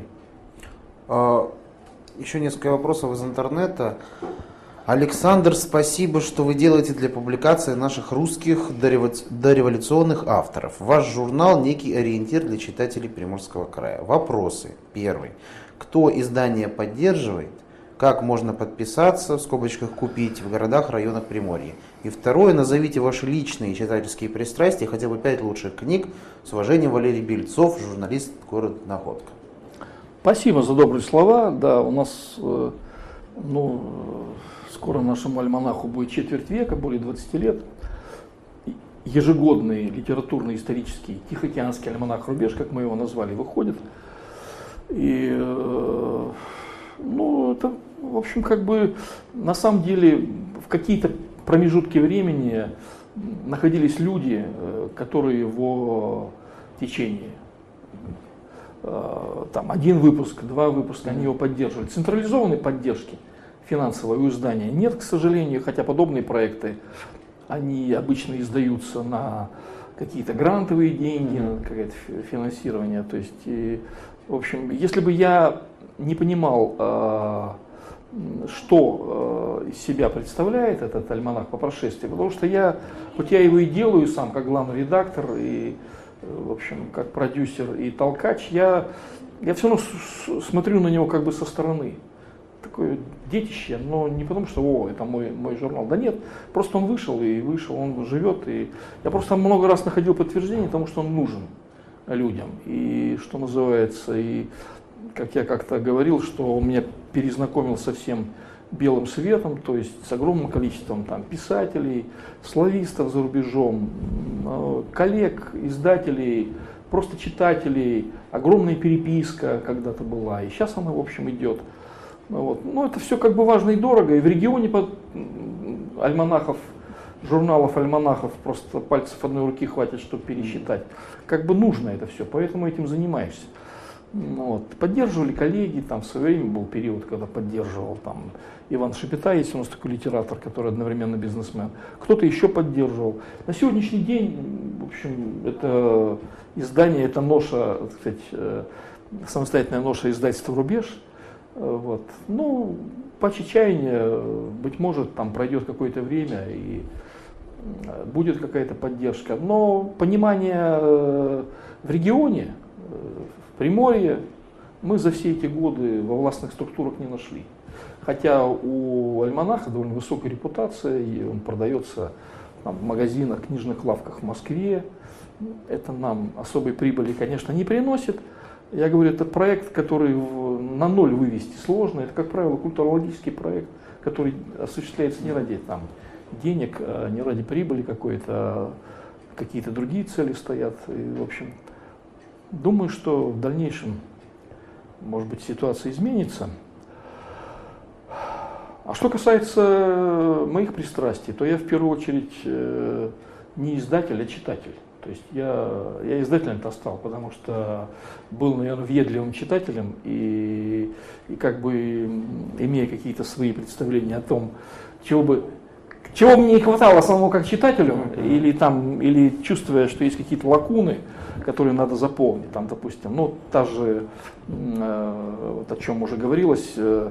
Еще несколько вопросов из интернета. Александр, спасибо, что вы делаете для публикации наших русских дореволюционных авторов. Ваш журнал – некий ориентир для читателей Приморского края. Вопросы. Первый. Кто издание поддерживает? Как можно подписаться, в скобочках купить, в городах, районах Приморья? И второе. Назовите ваши личные читательские пристрастия, хотя бы пять лучших книг. С уважением, Валерий Бельцов, журналист, город Находка. Спасибо за добрые слова. Да, у нас, ну, скоро нашему альманаху будет четверть века, более двадцати лет. Ежегодный литературно-исторический Тихоокеанский альманах «Рубеж», как мы его назвали, выходит. И, ну, это, в общем, как бы, на самом деле, в какие-то промежутки времени находились люди, которые в течение там один выпуск, два выпуска, они его поддерживали. Централизованной поддержки финансовой у издания нет, к сожалению, хотя подобные проекты, они обычно издаются на какие-то грантовые деньги, на какое-то финансирование. То есть, и, в общем, если бы я не понимал, что из себя представляет этот альманах по прошествии, потому что я, хоть я его и делаю сам, как главный редактор, и в общем, как продюсер и толкач, я, я все равно смотрю на него как бы со стороны. такое детище, но не потому что, о, это мой, мой журнал. Да нет, просто он вышел и вышел, он живет. И я просто много раз находил подтверждение тому, что он нужен людям. И что называется, и как я как-то говорил, что он меня перезнакомил со всем белым светом, то есть с огромным количеством там, писателей, славистов за рубежом, коллег, издателей, просто читателей, огромная переписка когда-то была, и сейчас она, в общем, идет. Вот. Ну, это все как бы важно и дорого, и в регионе под альманахов, журналов, альманахов просто пальцев одной руки хватит, чтобы пересчитать. Как бы нужно это все, поэтому этим занимаешься. Вот. Поддерживали коллеги, там в свое время был период, когда поддерживал там, Иван Шепета, есть у нас такой литератор, который одновременно бизнесмен. Кто-то еще поддерживал. На сегодняшний день, в общем, это издание, это ноша, так сказать, самостоятельная ноша издательства «Рубеж». Вот. Ну, по чаяния, быть может, там пройдет какое-то время и будет какая-то поддержка. Но понимание в регионе, в Приморье, мы за все эти годы во властных структурах не нашли. Хотя у альманаха довольно высокая репутация, и он продается там, в магазинах, книжных лавках в Москве. Это нам особой прибыли, конечно, не приносит. Я говорю, это проект, который на ноль вывести сложно. Это, как правило, культурологический проект, который осуществляется не ради там, денег, не ради прибыли какой-то, а какие-то другие цели стоят. И, в общем, думаю, что в дальнейшем, может быть, ситуация изменится. А что касается моих пристрастий, то я в первую очередь не издатель, а читатель. То есть я, я издателем-то стал, потому что был, наверное, въедливым читателем и, и как бы имея какие-то свои представления о том, чего бы, чего мне не хватало самому как читателю, mm-hmm. или, там, или чувствуя, что есть какие-то лакуны, которые надо заполнить. Там, допустим, ну, та же, э, вот о чем уже говорилось, э,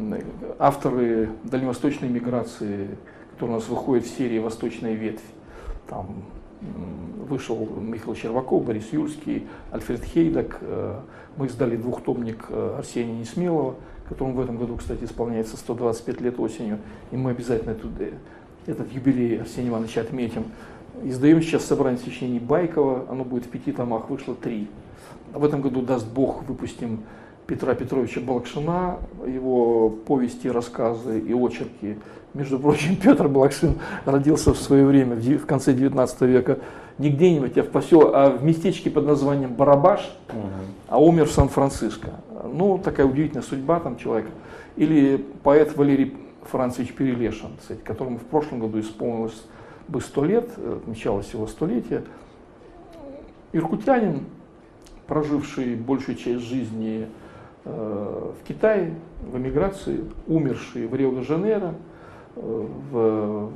авторы дальневосточной миграции, которые у нас выходят в серии «Восточная ветвь», там, вышел Михаил Щербаков, Борис Юрский, Альфред Хейдак. Мы издали двухтомник Арсения Несмелого, которому в этом году, кстати, исполняется сто двадцать пять лет осенью. И мы обязательно тут, этот юбилей Арсения Ивановича отметим. Издаем сейчас собрание сочинений Байкова, оно будет в пяти томах, вышло три. В этом году, даст Бог, выпустим Петра Петровича Балакшина, его повести, рассказы и очерки. Между прочим, Петр Балакшин родился в свое время, в конце девятнадцатого века, не где-нибудь, а в поселке, а в местечке под названием Барабаш, угу. а умер в Сан-Франциско. Ну, такая удивительная судьба там человека. Или поэт Валерий Францевич Перелешин, кстати, которому в прошлом году исполнилось бы сто лет, отмечалось его столетие. Иркутянин, проживший большую часть жизни в Китае, в эмиграции, умерший в Рио-де-Жанейро, в,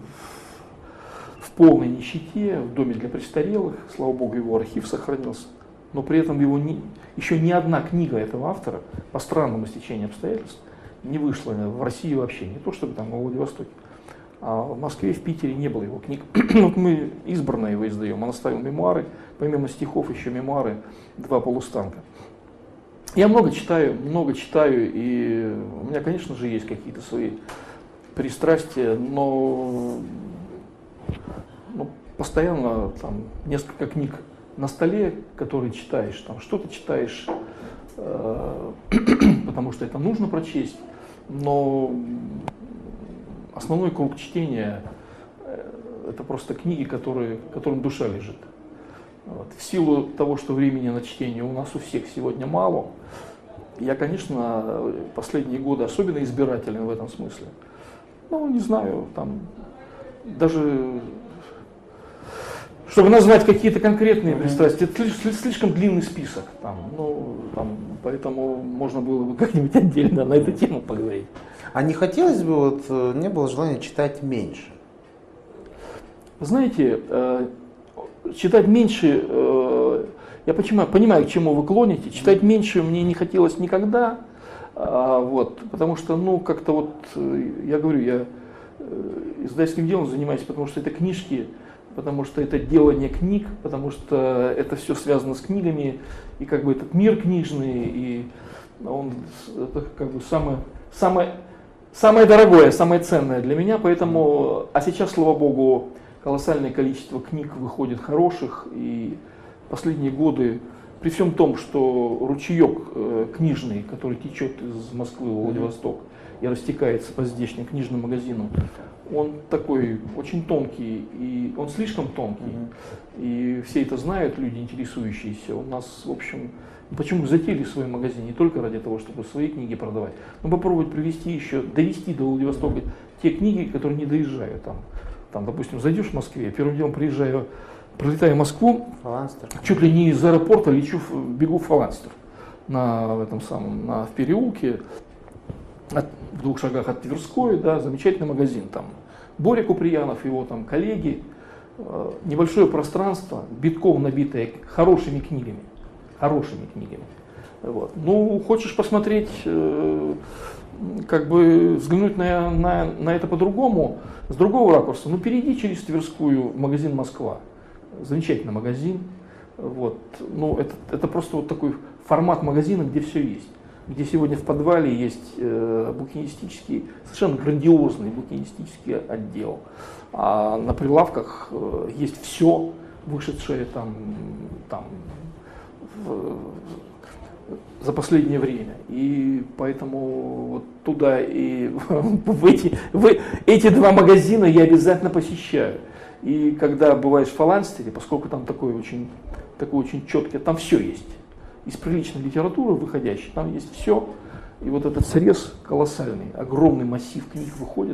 в полной нищете, в доме для престарелых. Слава богу, его архив сохранился. Но при этом его ни, еще ни одна книга этого автора, по странному стечению обстоятельств, не вышла в России вообще. Не то чтобы там во Владивостоке. А в Москве, в Питере не было его книг. Вот мы избранно его издаем. Он оставил мемуары, помимо стихов еще мемуары «Два полустанка». Я много читаю, много читаю, и у меня, конечно же, есть какие-то свои пристрастия, но, но постоянно там несколько книг на столе, которые читаешь, там что-то читаешь, э, потому что это нужно прочесть, но основной круг чтения – это просто книги, которые, которым душа лежит. Вот. В силу того, что времени на чтение у нас у всех сегодня мало, я, конечно, последние годы особенно избирателен в этом смысле. Ну, не знаю, там, даже, чтобы назвать какие-то конкретные пристрастия, это слишком длинный список, там, ну, там, поэтому можно было бы как-нибудь отдельно на эту тему поговорить. А не хотелось бы, вот, не было желания читать меньше? Вы знаете, читать меньше, я понимаю, понимаю, к чему вы клоните, читать меньше мне не хотелось никогда. Вот, потому что, ну, как-то вот, я говорю, я издательским делом занимаюсь, потому что это книжки, потому что это делание книг, потому что это все связано с книгами, и как бы этот мир книжный, и он, это как бы самое, самое, самое дорогое, самое ценное для меня, поэтому, а сейчас, слава богу, колоссальное количество книг выходит хороших, и последние годы, при всем том, что ручеек э, книжный, который течет из Москвы в Владивосток и растекается по здешним книжным магазинам, он такой очень тонкий, и он слишком тонкий, mm-hmm. и все это знают, люди интересующиеся. У нас, в общем, почему затеяли свой магазин не только ради того, чтобы свои книги продавать, но попробовать привезти еще, довести до Владивостока mm-hmm. те книги, которые не доезжают там. Там, допустим, зайдешь в Москве, первым делом приезжаю, пролетаю в Москву, Фаланстер. Чуть ли не из аэропорта лечу, бегу в Фаланстер, на, в этом самом, на, в переулке, от, в двух шагах от Тверской, да, замечательный магазин там. Боря Куприянов, его там коллеги, э, небольшое пространство, битком набитое хорошими книгами, хорошими книгами. Вот. Ну, хочешь посмотреть, э, как бы взглянуть на, на, на это по-другому, с другого ракурса, ну перейди через Тверскую в магазин «Москва». Замечательный магазин. Вот. Ну, это, это просто вот такой формат магазина, где все есть. Где сегодня в подвале есть э, букинистический, совершенно грандиозный букинистический отдел. А на прилавках э, есть все, вышедшее там, там в, за последнее время. И поэтому вот туда и в эти, в эти два магазина я обязательно посещаю. И когда бываешь в Фаланстере, поскольку там такой очень, такой очень четкий, там все есть. Из приличной литературы выходящей, там есть все. И вот этот срез колоссальный, огромный массив книг выходит.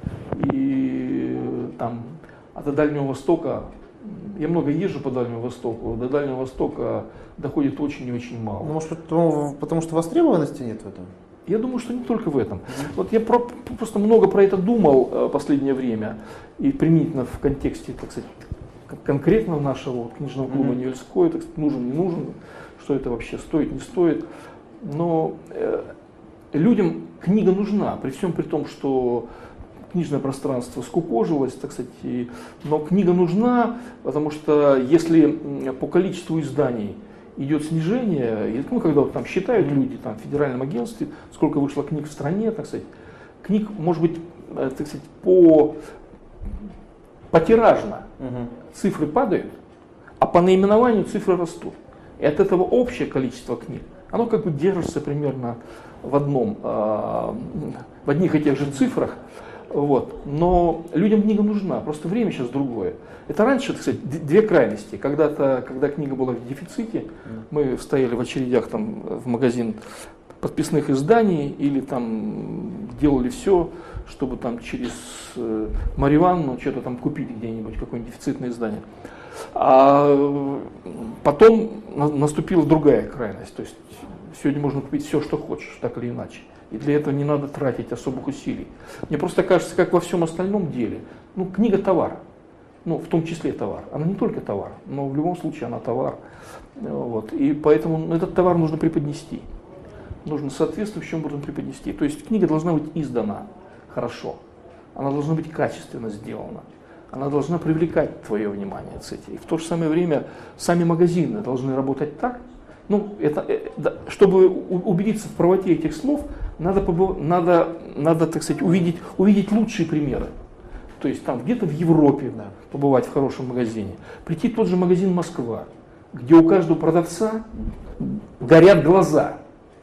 И там, а до Дальнего Востока, я много езжу по Дальнему Востоку, до Дальнего Востока доходит очень и очень мало. Ну, может, потому, потому что востребованности нет в этом? Я думаю, что не только в этом. Вот я про, просто много про это думал в последнее время, и применительно в контексте, так сказать, конкретно нашего вот, книжного клуба mm-hmm. Невельской, так сказать, нужен, не нужен, что это вообще стоит, не стоит. Но э, людям книга нужна, при всем при том, что книжное пространство скукожилось, так сказать, и, но книга нужна, потому что если по количеству изданий идет снижение, ну, когда вот там считают люди там, в федеральном агентстве, сколько вышло книг в стране, так сказать, книг, может быть, так сказать, по, по тиражно угу. цифры падают, а по наименованию цифры растут. И от этого общее количество книг, оно как бы держится примерно в одном, в одних и тех же цифрах. Вот. Но людям книга нужна, просто время сейчас другое. Это раньше, так сказать, две крайности. Когда-то, когда книга была в дефиците, мы стояли в очередях там, в магазин подписных изданий или там делали все, чтобы там через э, Марью Ивановну что-то там купить где-нибудь, какое-нибудь дефицитное издание. А потом наступила другая крайность. То есть сегодня можно купить все, что хочешь, так или иначе. И для этого не надо тратить особых усилий. Мне просто кажется, как во всем остальном деле, ну, книга товар, ну, в том числе товар. Она не только товар, но в любом случае она товар. Вот. И поэтому этот товар нужно преподнести. Нужно соответствующим образом преподнести. То есть книга должна быть издана хорошо. Она должна быть качественно сделана. Она должна привлекать твое внимание, кстати. И в то же самое время сами магазины должны работать так. Ну, это, чтобы убедиться в правоте этих слов, надо, надо, надо так сказать, увидеть, увидеть лучшие примеры. То есть там где-то в Европе да, побывать в хорошем магазине, прийти в тот же магазин «Москва», где у каждого продавца горят глаза.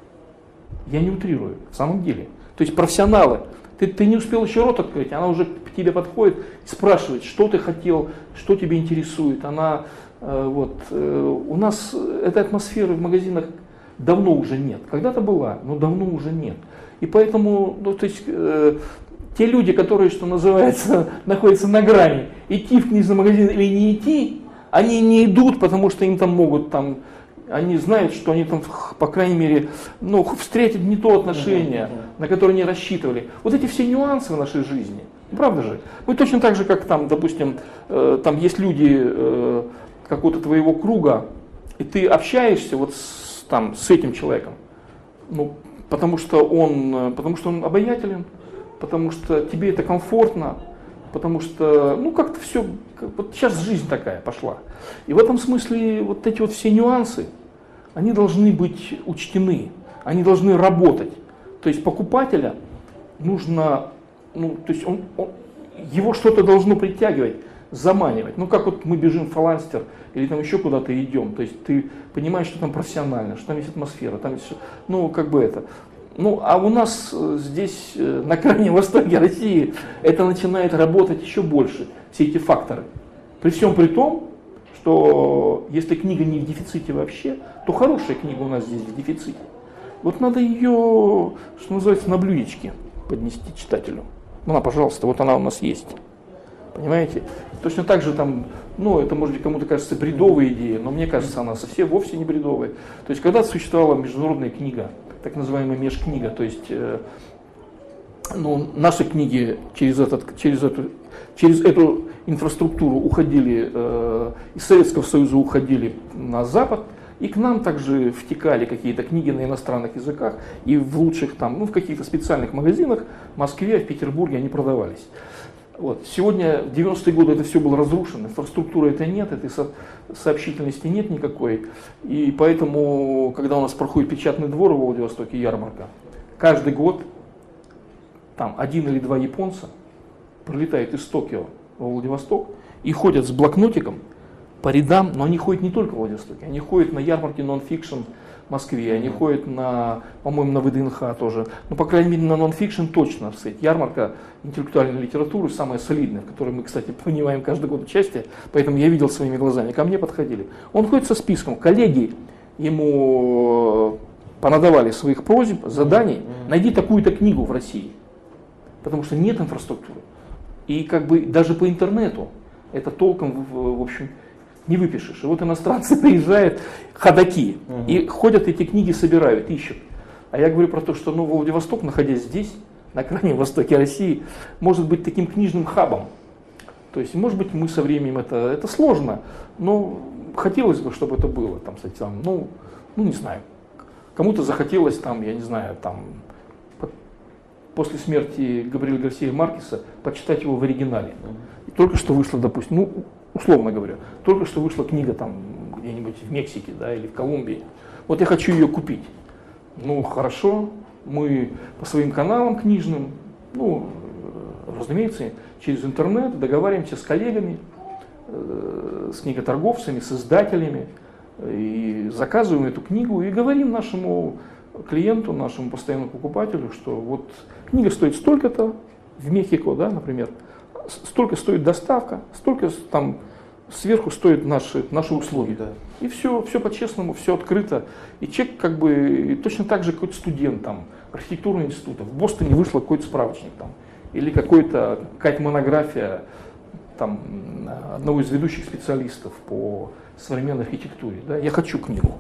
Я не утрирую, в самом деле. То есть профессионалы. Ты, ты не успел еще рот открыть, она уже к тебе подходит и спрашивает, что ты хотел, что тебя интересует. Она, э, вот, э, у нас этой атмосферы в магазинах давно уже нет. Когда-то была, но давно уже нет. И поэтому, ну, то есть, э, те люди, которые, что называется, находятся на грани, идти в книжный магазин или не идти, они не идут, потому что им там могут там, они знают, что они там, по крайней мере, ну, встретят не то отношение, uh-huh, uh-huh. на которое не рассчитывали. Вот эти все нюансы в нашей жизни, правда же? Мы точно так же, как там, допустим, э, там есть люди э, какого-то твоего круга, и ты общаешься вот с, там, с этим человеком, ну, потому что он, потому что он обаятелен, потому что тебе это комфортно, потому что, ну, как-то все, вот сейчас жизнь такая пошла. И в этом смысле вот эти вот все нюансы, они должны быть учтены, они должны работать. То есть покупателя нужно, ну, то есть он, он, его что-то должно притягивать, заманивать. Ну, как вот мы бежим в фаланстер или там еще куда-то идем. То есть ты понимаешь, что там профессионально, что там есть атмосфера, там есть, ну, как бы это. Ну, а у нас здесь, на Крайнем Востоке России, это начинает работать еще больше, все эти факторы. При всем при том, что если книга не в дефиците вообще, то хорошая книга у нас здесь в дефиците. Вот надо ее, что называется, на блюдечке поднести читателю. Ну, на, пожалуйста, вот она у нас есть. Понимаете? Точно так же там, ну, это может быть кому-то кажется бредовая идея, но мне кажется, она совсем вовсе не бредовая. То есть, когда существовала международная книга, так называемая межкнига, то есть, э, ну, наши книги через, этот, через, эту, через эту инфраструктуру уходили, э, из Советского Союза уходили на Запад, и к нам также втекали какие-то книги на иностранных языках, и в лучших там, ну, в каких-то специальных магазинах в Москве, в Петербурге они продавались. Вот. Сегодня, в девяностые годы, это все было разрушено, инфраструктуры это нет, этой со- сообщительности нет никакой. И поэтому, когда у нас проходит печатный двор в Владивостоке, ярмарка, каждый год там один или два японца прилетают из Токио в Владивосток и ходят с блокнотиком по рядам, но они ходят не только в Владивостоке, они ходят на ярмарке нон-фикшн в Москве, они ходят на, по-моему, на ВДНХ тоже, ну, по крайней мере, на нон-фикшн точно, кстати, ярмарка интеллектуальной литературы самая солидная, в которой мы, кстати, принимаем каждый год участие, поэтому я видел своими глазами, ко мне подходили. Он ходит со списком, коллеги ему понадавали своих просьб, заданий, найди такую-то книгу в России, потому что нет инфраструктуры. И как бы даже по интернету это толком, в, в общем, не выпишешь. И вот иностранцы приезжают, ходаки, угу. и ходят эти книги, собирают, ищут. А я говорю про то, что ну, Владивосток, находясь здесь, на Крайнем Востоке России, может быть таким книжным хабом. То есть, может быть, мы со временем, это, это сложно, но хотелось бы, чтобы это было. Там, кстати, там, ну, ну, не знаю, кому-то захотелось, там, я не знаю, там, после смерти Габриэля Гарсия Маркеса почитать его в оригинале. И только что вышла, допустим, ну, условно говоря, только что вышла книга там где-нибудь в Мексике, да, или в Колумбии. Вот я хочу ее купить. Ну, хорошо, мы по своим каналам книжным, ну, разумеется, через интернет договариваемся с коллегами, э, с книготорговцами, с издателями, и заказываем эту книгу и говорим нашему клиенту, нашему постоянному покупателю, что вот книга стоит столько-то в Мехико, да, например, столько стоит доставка, столько там сверху стоят наши, наши услуги. Да. И все, все по-честному, все открыто. И человек как бы точно так же какой-то студент там, архитектурного института. В Бостоне вышел какой-то справочник там, или какой-то, какая-то монография там, одного из ведущих специалистов по современной архитектуре. Да. Я хочу книгу.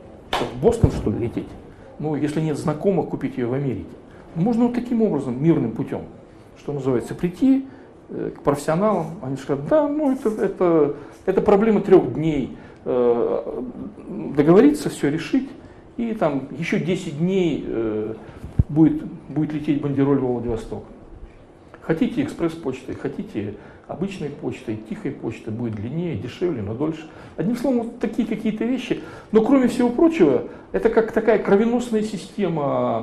В Бостон, что ли, лететь? Ну, если нет знакомых, купить ее в Америке. Можно вот таким образом, мирным путем, что называется, прийти к профессионалам, они скажут, да, ну это, это, это проблема трех дней, э, договориться, все решить, и там еще десять дней э, будет, будет лететь бандероль во Владивосток. Хотите экспресс-почтой, хотите обычной почтой, тихой почтой, будет длиннее, дешевле, но дольше. Одним словом, вот такие какие-то вещи. Но кроме всего прочего, это как такая кровеносная система,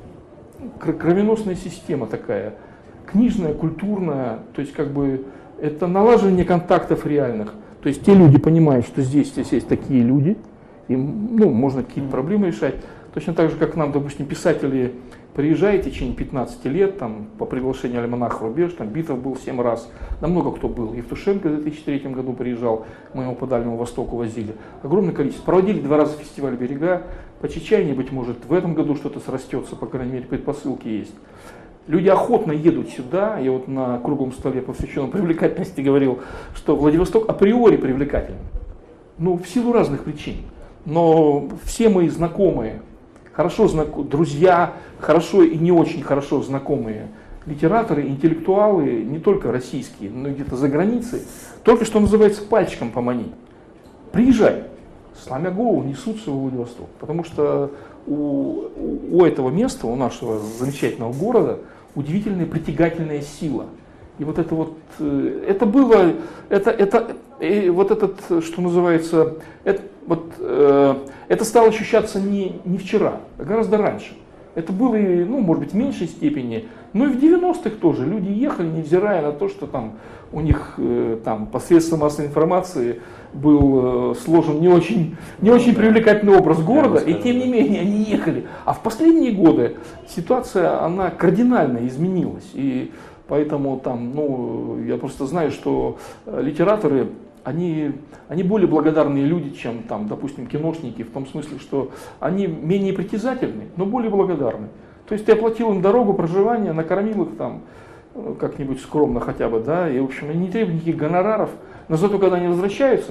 кровеносная система такая, книжная, культурная, то есть как бы это налаживание контактов реальных. То есть те люди понимают, что здесь, здесь есть такие люди, им ну, можно какие-то проблемы решать. Точно так же, как к нам, допустим, писатели приезжают в течение пятнадцати лет, там, по приглашению альманаха «Рубеж», там Битов был семь раз, да много кто был. Евтушенко в две тысячи третьем году приезжал, мы его по Дальнему Востоку возили. Огромное количество. Проводили два раза фестиваль «Берега», по Чечайне, быть может, в этом году что-то срастется, по крайней мере, предпосылки есть. Люди охотно едут сюда. Я вот на круглом столе, посвященном привлекательности, говорил, что Владивосток априори привлекательный. Ну, в силу разных причин. Но все мои знакомые, хорошо знакомые, друзья, хорошо и не очень хорошо знакомые литераторы, интеллектуалы, не только российские, но и где-то за границей, только что называется пальчиком помани. Приезжай, сломя голову, несутся в Владивосток. Потому что у, у этого места, у нашего замечательного города, удивительная притягательная сила. И вот это вот, это было, это, это, вот этот, что называется, это, вот, это стало ощущаться не, не вчера, а гораздо раньше. Это было, и, ну, может быть, в меньшей степени, но и в девяностых тоже люди ехали, невзирая на то, что там у них э, там посредством массовой информации был э, сложен не очень, не очень привлекательный образ города, и тем не менее они ехали. А в последние годы ситуация, она кардинально изменилась, и поэтому там, ну, я просто знаю, что литераторы, Они, они более благодарные люди, чем, там, допустим, киношники, в том смысле, что они менее притязательны, но более благодарны. То есть ты оплатил им дорогу, проживание, накормил их там как-нибудь скромно хотя бы, да, и, в общем, они не требуют никаких гонораров, но зато, когда они возвращаются,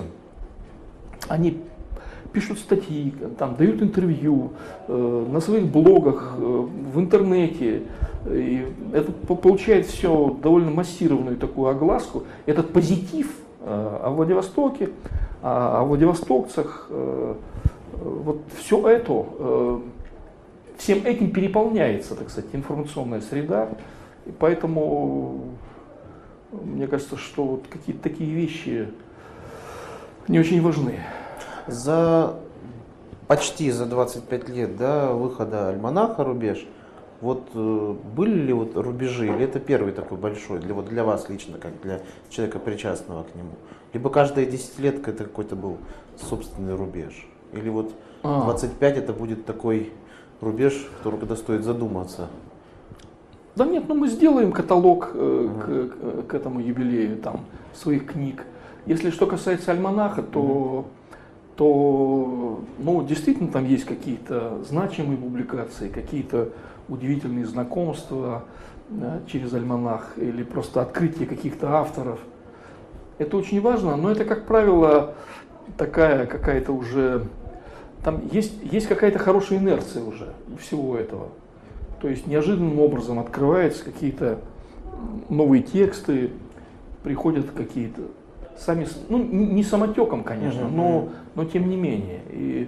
они пишут статьи, там, дают интервью э, на своих блогах, э, в интернете, и это получает все довольно массированную такую огласку, этот позитив о Владивостоке, о владивостокцах, вот все это, всем этим переполняется, так сказать, информационная среда, и поэтому мне кажется, что вот какие-то такие вещи не очень важны. За почти за двадцать пять лет, да, выхода альманаха «Рубеж», вот э, были ли вот рубежи, или это первый такой большой, для, вот для вас лично, как для человека, причастного к нему? Либо каждая десятилетка это какой-то был собственный рубеж? Или вот двадцать пять это будет такой рубеж, который когда стоит задуматься? Да нет, ну мы сделаем каталог э, uh-huh. к, к этому юбилею там, своих книг. Если что касается альманаха, то, uh-huh. то ну, действительно там есть какие-то значимые публикации, какие-то удивительные знакомства да, через альманах или просто открытие каких-то авторов. Это очень важно, но это, как правило, такая какая-то уже, там есть, есть какая-то хорошая инерция уже всего этого. То есть неожиданным образом открываются какие-то новые тексты, приходят какие-то, сами, ну не самотеком, конечно, но, но тем не менее. И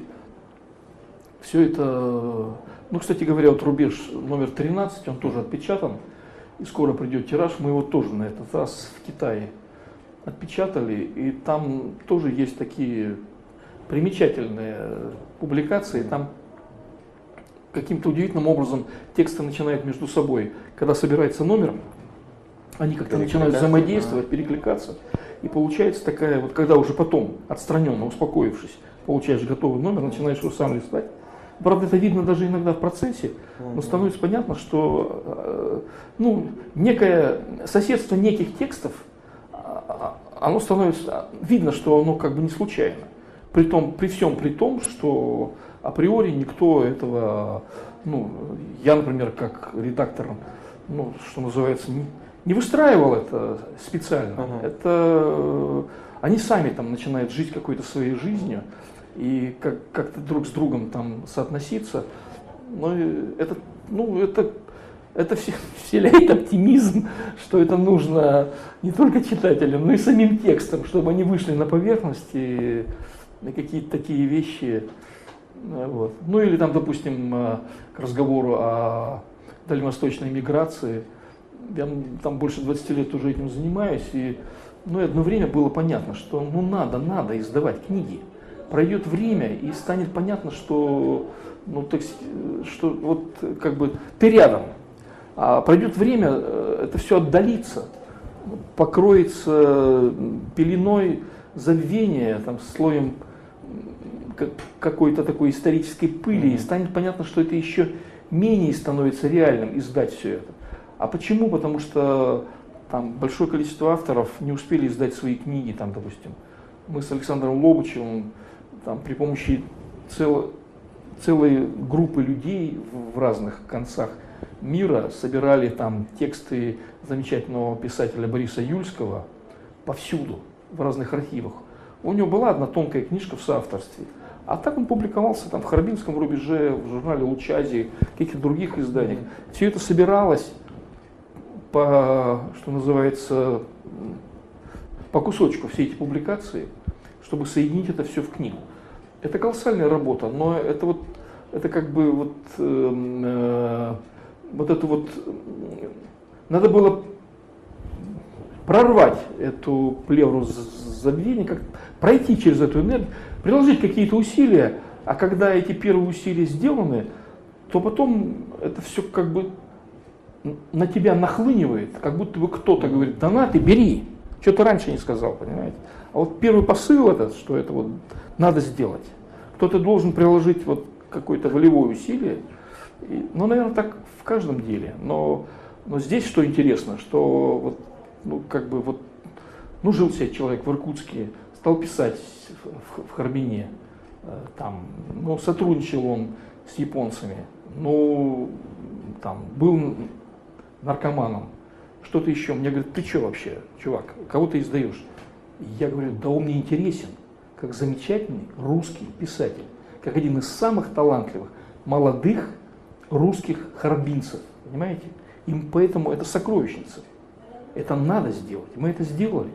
все это, ну, кстати говоря, вот «Рубеж» номер тринадцать, он тоже отпечатан, и скоро придет тираж, мы его тоже на этот раз в Китае отпечатали, и там тоже есть такие примечательные публикации, там каким-то удивительным образом тексты начинают между собой, когда собирается номер, они как-то начинают взаимодействовать, перекликаться, и получается такая, вот когда уже потом, отстраненно, успокоившись, получаешь готовый номер, начинаешь его сам листать. Правда, это видно даже иногда в процессе, но становится понятно, что ну, некое соседство неких текстов, оно становится, видно, что оно как бы не случайно. При, том, при всем при том, что априори никто этого, ну, я, например, как редактор, ну, что называется, не, не выстраивал это специально. Uh-huh. Это они сами там начинают жить какой-то своей жизнью и как, как-то друг с другом там соотноситься. Но это, ну, это, это вселяет оптимизм, что это нужно не только читателям, но и самим текстам, чтобы они вышли на поверхность и на какие-то такие вещи. Вот. Ну или там, допустим, к разговору о дальневосточной миграции. Я там больше двадцати лет уже этим занимаюсь, и ну, одно время было понятно, что ну надо, надо издавать книги. Пройдет время, и станет понятно, что, ну, так, что вот как бы ты рядом. А пройдет время, это все отдалится, покроется пеленой забвения, там, слоем какой-то такой исторической пыли, mm-hmm. и станет понятно, что это еще менее становится реальным издать все это. А почему? Потому что там большое количество авторов не успели издать свои книги, там, допустим. Мы с Александром Лобачевым там, при помощи цел, целой группы людей в разных концах мира собирали там тексты замечательного писателя Бориса Юльского повсюду, в разных архивах. У него была одна тонкая книжка в соавторстве, а так он публиковался там в Харбинском рубеже, в журнале «Лучази», в каких-то других изданиях. Все это собиралось по, что называется, по кусочку, все эти публикации, чтобы соединить это все в книгу. Это колоссальная работа, но это вот, это как бы вот, э, э, вот это вот, надо было прорвать эту плевру забвения, как пройти через эту энергию, приложить какие-то усилия, а когда эти первые усилия сделаны, то потом это все как бы на тебя нахлынивает, как будто бы кто-то говорит, да на ты, бери, что ты раньше не сказал, понимаете. А вот первый посыл этот, что это вот надо сделать, кто-то должен приложить вот какое-то волевое усилие, и, ну, наверное, так в каждом деле, но, но здесь что интересно, что вот, ну, как бы вот, ну, жил себе человек в Иркутске, стал писать в, в, в Харбине, там, ну, сотрудничал он с японцами, ну, там, был наркоманом, что-то еще. Мне говорят, ты что вообще, чувак, кого ты издаешь? Я говорю, да он мне интересен, как замечательный русский писатель, как один из самых талантливых молодых русских харбинцев, понимаете? Им поэтому это сокровищница. Это надо сделать. Мы это сделали.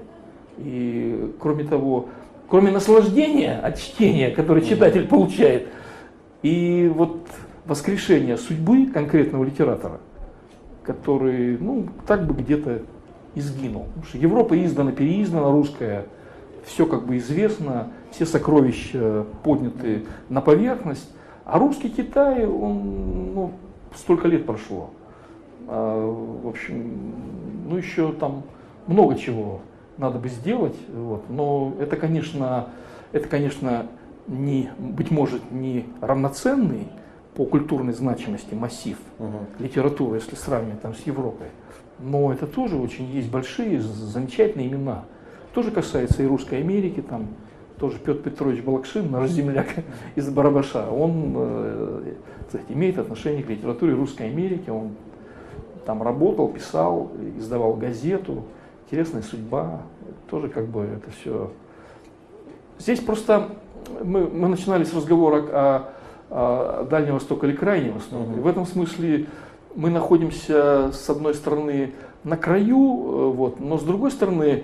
И кроме того, кроме наслаждения от чтения, которое читатель получает, и вот воскрешение судьбы конкретного литератора, который, ну, так бы где-то изгинул. Потому что Европа издана, переиздана, русская, все как бы известно, все сокровища подняты на поверхность, а русский Китай, он, ну, столько лет прошло. А, в общем, ну, еще там много чего надо бы сделать, вот. Но это, конечно, это, конечно, не, быть может, не равноценный по культурной значимости массив угу. литературы, если сравнивать там с Европой. Но это тоже очень есть большие, замечательные имена. Тоже касается и Русской Америки, там тоже Петр Петрович Балакшин, наш земляк из Барабаша, он э, кстати, имеет отношение к литературе Русской Америки, он там работал, писал, издавал газету, интересная судьба, тоже как бы это все. Здесь просто мы, мы начинали с разговора о Дальнего Востока или Крайнего Востока. Uh-huh. В этом смысле мы находимся, с одной стороны, на краю, вот, но с другой стороны,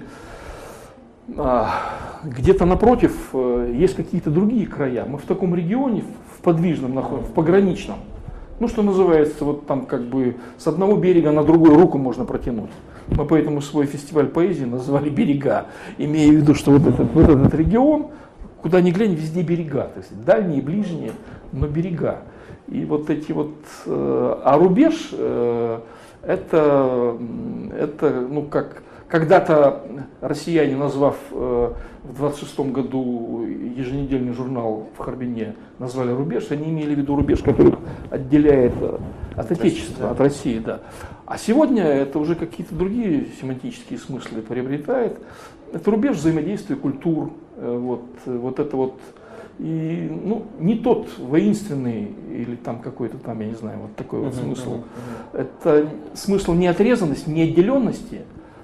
где-то напротив есть какие-то другие края. Мы в таком регионе, в подвижном находимся, в пограничном. Ну, что называется, вот там как бы с одного берега на другую руку можно протянуть. Мы поэтому свой фестиваль поэзии назвали «Берега», имея в виду, что вот этот, вот этот регион, куда ни глянь, везде берега, то есть дальние, ближние, но берега. И вот эти вот, э, а рубеж, э, это, это, ну, как когда-то россияне, назвав э, в двадцать шестом году еженедельный журнал в Харбине, назвали рубеж, они имели в виду рубеж, который отделяет от Отечества, от России, да. А сегодня это уже какие-то другие семантические смыслы приобретает. Это рубеж взаимодействия культур, вот, вот это вот, и, ну, не тот воинственный или там какой-то там, я не знаю, вот такой вот uh-huh, смысл. Uh-huh, uh-huh. Это смысл не отрезанности, не отделенности,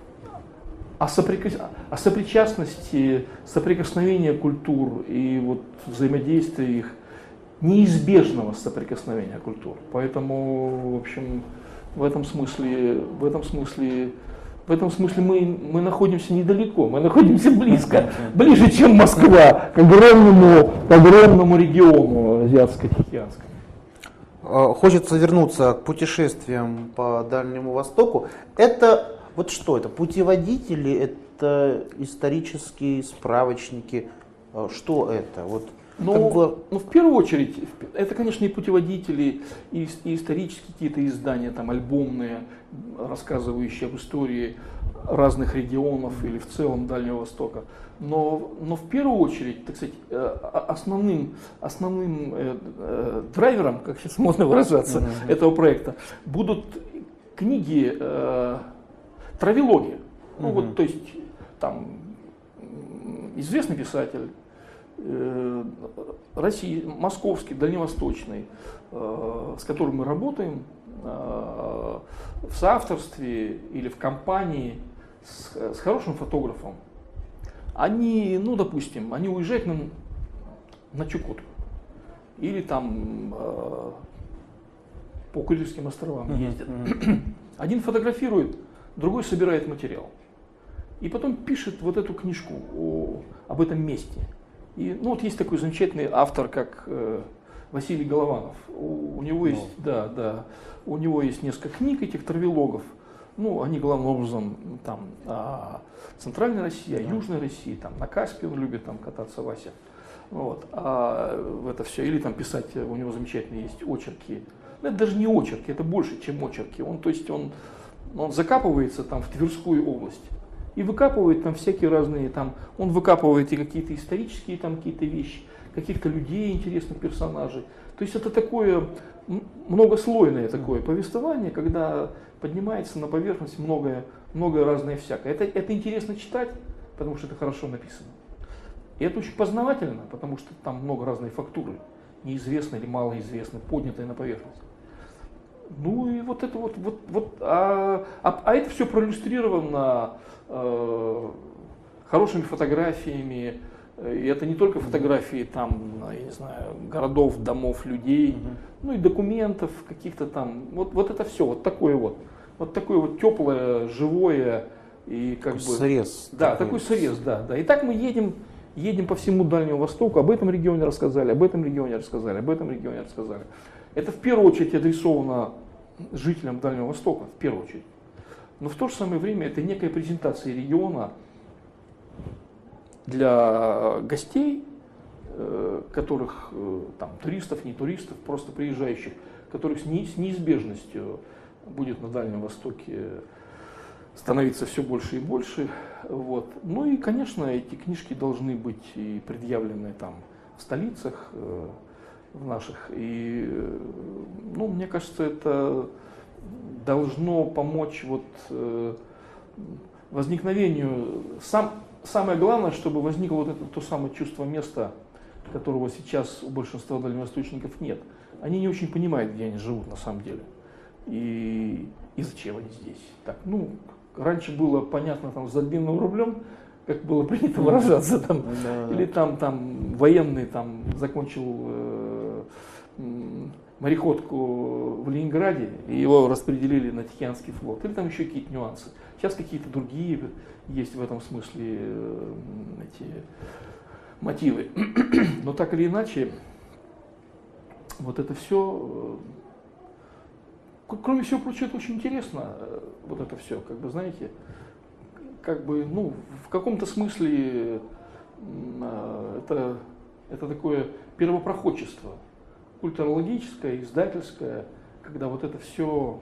а, соприкос... а сопричастности, соприкосновения культур и вот взаимодействия их, неизбежного соприкосновения культур. Поэтому, в общем, в этом смысле, в этом смысле В этом смысле мы, мы находимся недалеко, мы находимся близко, ближе, чем Москва, к огромному, к огромному региону Азиатско-Тихоокеанскому. Хочется вернуться к путешествиям по Дальнему Востоку. Это вот что это? Путеводители, это исторические справочники? Что это? Вот, ну, как бы... ну, в первую очередь, это, конечно, и путеводители, и, и исторические какие-то издания, там, альбомные, рассказывающие об истории разных регионов или в целом Дальнего Востока. Но, но в первую очередь, так сказать, основным, основным э, э, драйвером, как сейчас можно выражаться, mm-hmm. этого проекта будут книги, э, травелоги. Mm-hmm. Ну, вот, то есть, там, известный писатель, э, России, московский, дальневосточный, э, с которым мы работаем, э, в соавторстве или в компании с, с хорошим фотографом. Они, ну, допустим, они уезжают на, на Чукотку или там э, по Курильским островам uh-huh, ездят. Uh-huh. Один фотографирует, другой собирает материал. И потом пишет вот эту книжку о, об этом месте. И, ну, вот есть такой замечательный автор, как э, Василий Голованов. У, у него есть, no. да, да, у него есть несколько книг этих травелогов. Ну, они главным образом там а, Центральной России, а Южной России, там на Каспии он любит там кататься, Вася. Вот. А это все, или там писать, у него замечательные есть очерки Ну, это даже не очерки, это больше, чем очерки. Он, то есть он, он закапывается там в Тверскую область и выкапывает там всякие разные, там, он выкапывает и какие-то исторические там какие-то вещи, каких-то людей, интересных персонажей. То есть это такое многослойное такое повествование, когда поднимается на поверхность многое, многое разное всякое. Это, это интересно читать, потому что это хорошо написано. И это очень познавательно, потому что там много разной фактуры, неизвестной или малоизвестной, поднятой на поверхность. Ну и вот это вот, вот, вот а, а, а это все проиллюстрировано э, хорошими фотографиями. И это не только фотографии там, я не знаю, городов, домов, людей, угу. ну и документов каких-то там. Вот, вот это все, вот такое вот, вот такое вот теплое, живое и как такой бы. Срез. Да, такой, такой срез, да, да. И так мы едем, едем по всему Дальнему Востоку. Об этом регионе рассказали, об этом регионе рассказали, об этом регионе рассказали. Это в первую очередь адресовано жителям Дальнего Востока, в первую очередь. Но в то же самое время это некая презентация региона для гостей, которых, там, туристов, не туристов, просто приезжающих, которых с неизбежностью будет на Дальнем Востоке становиться все больше и больше. Вот. Ну и, конечно, эти книжки должны быть и предъявлены там в столицах, в наших. И, ну, мне кажется, это должно помочь вот возникновению. Сам, самое главное, чтобы возникло вот это то самое чувство места, которого сейчас у большинства дальневосточников нет. Они не очень понимают, где они живут на самом деле. И, и зачем они здесь. Так, ну, раньше было понятно там за длинным рублем, как было принято выражаться, там, да. Или там, там военный там, закончил э, мореходку в Ленинграде, и его распределили на Тихоокеанский флот, или там еще какие-то нюансы. Сейчас какие-то другие есть в этом смысле э, эти мотивы. Но так или иначе, вот это все, э, кроме всего прочего, это очень интересно, э, вот это все, как бы, знаете, как бы, ну, в каком-то смысле э, это, это такое первопроходчество, культурологическое, издательское, когда вот это все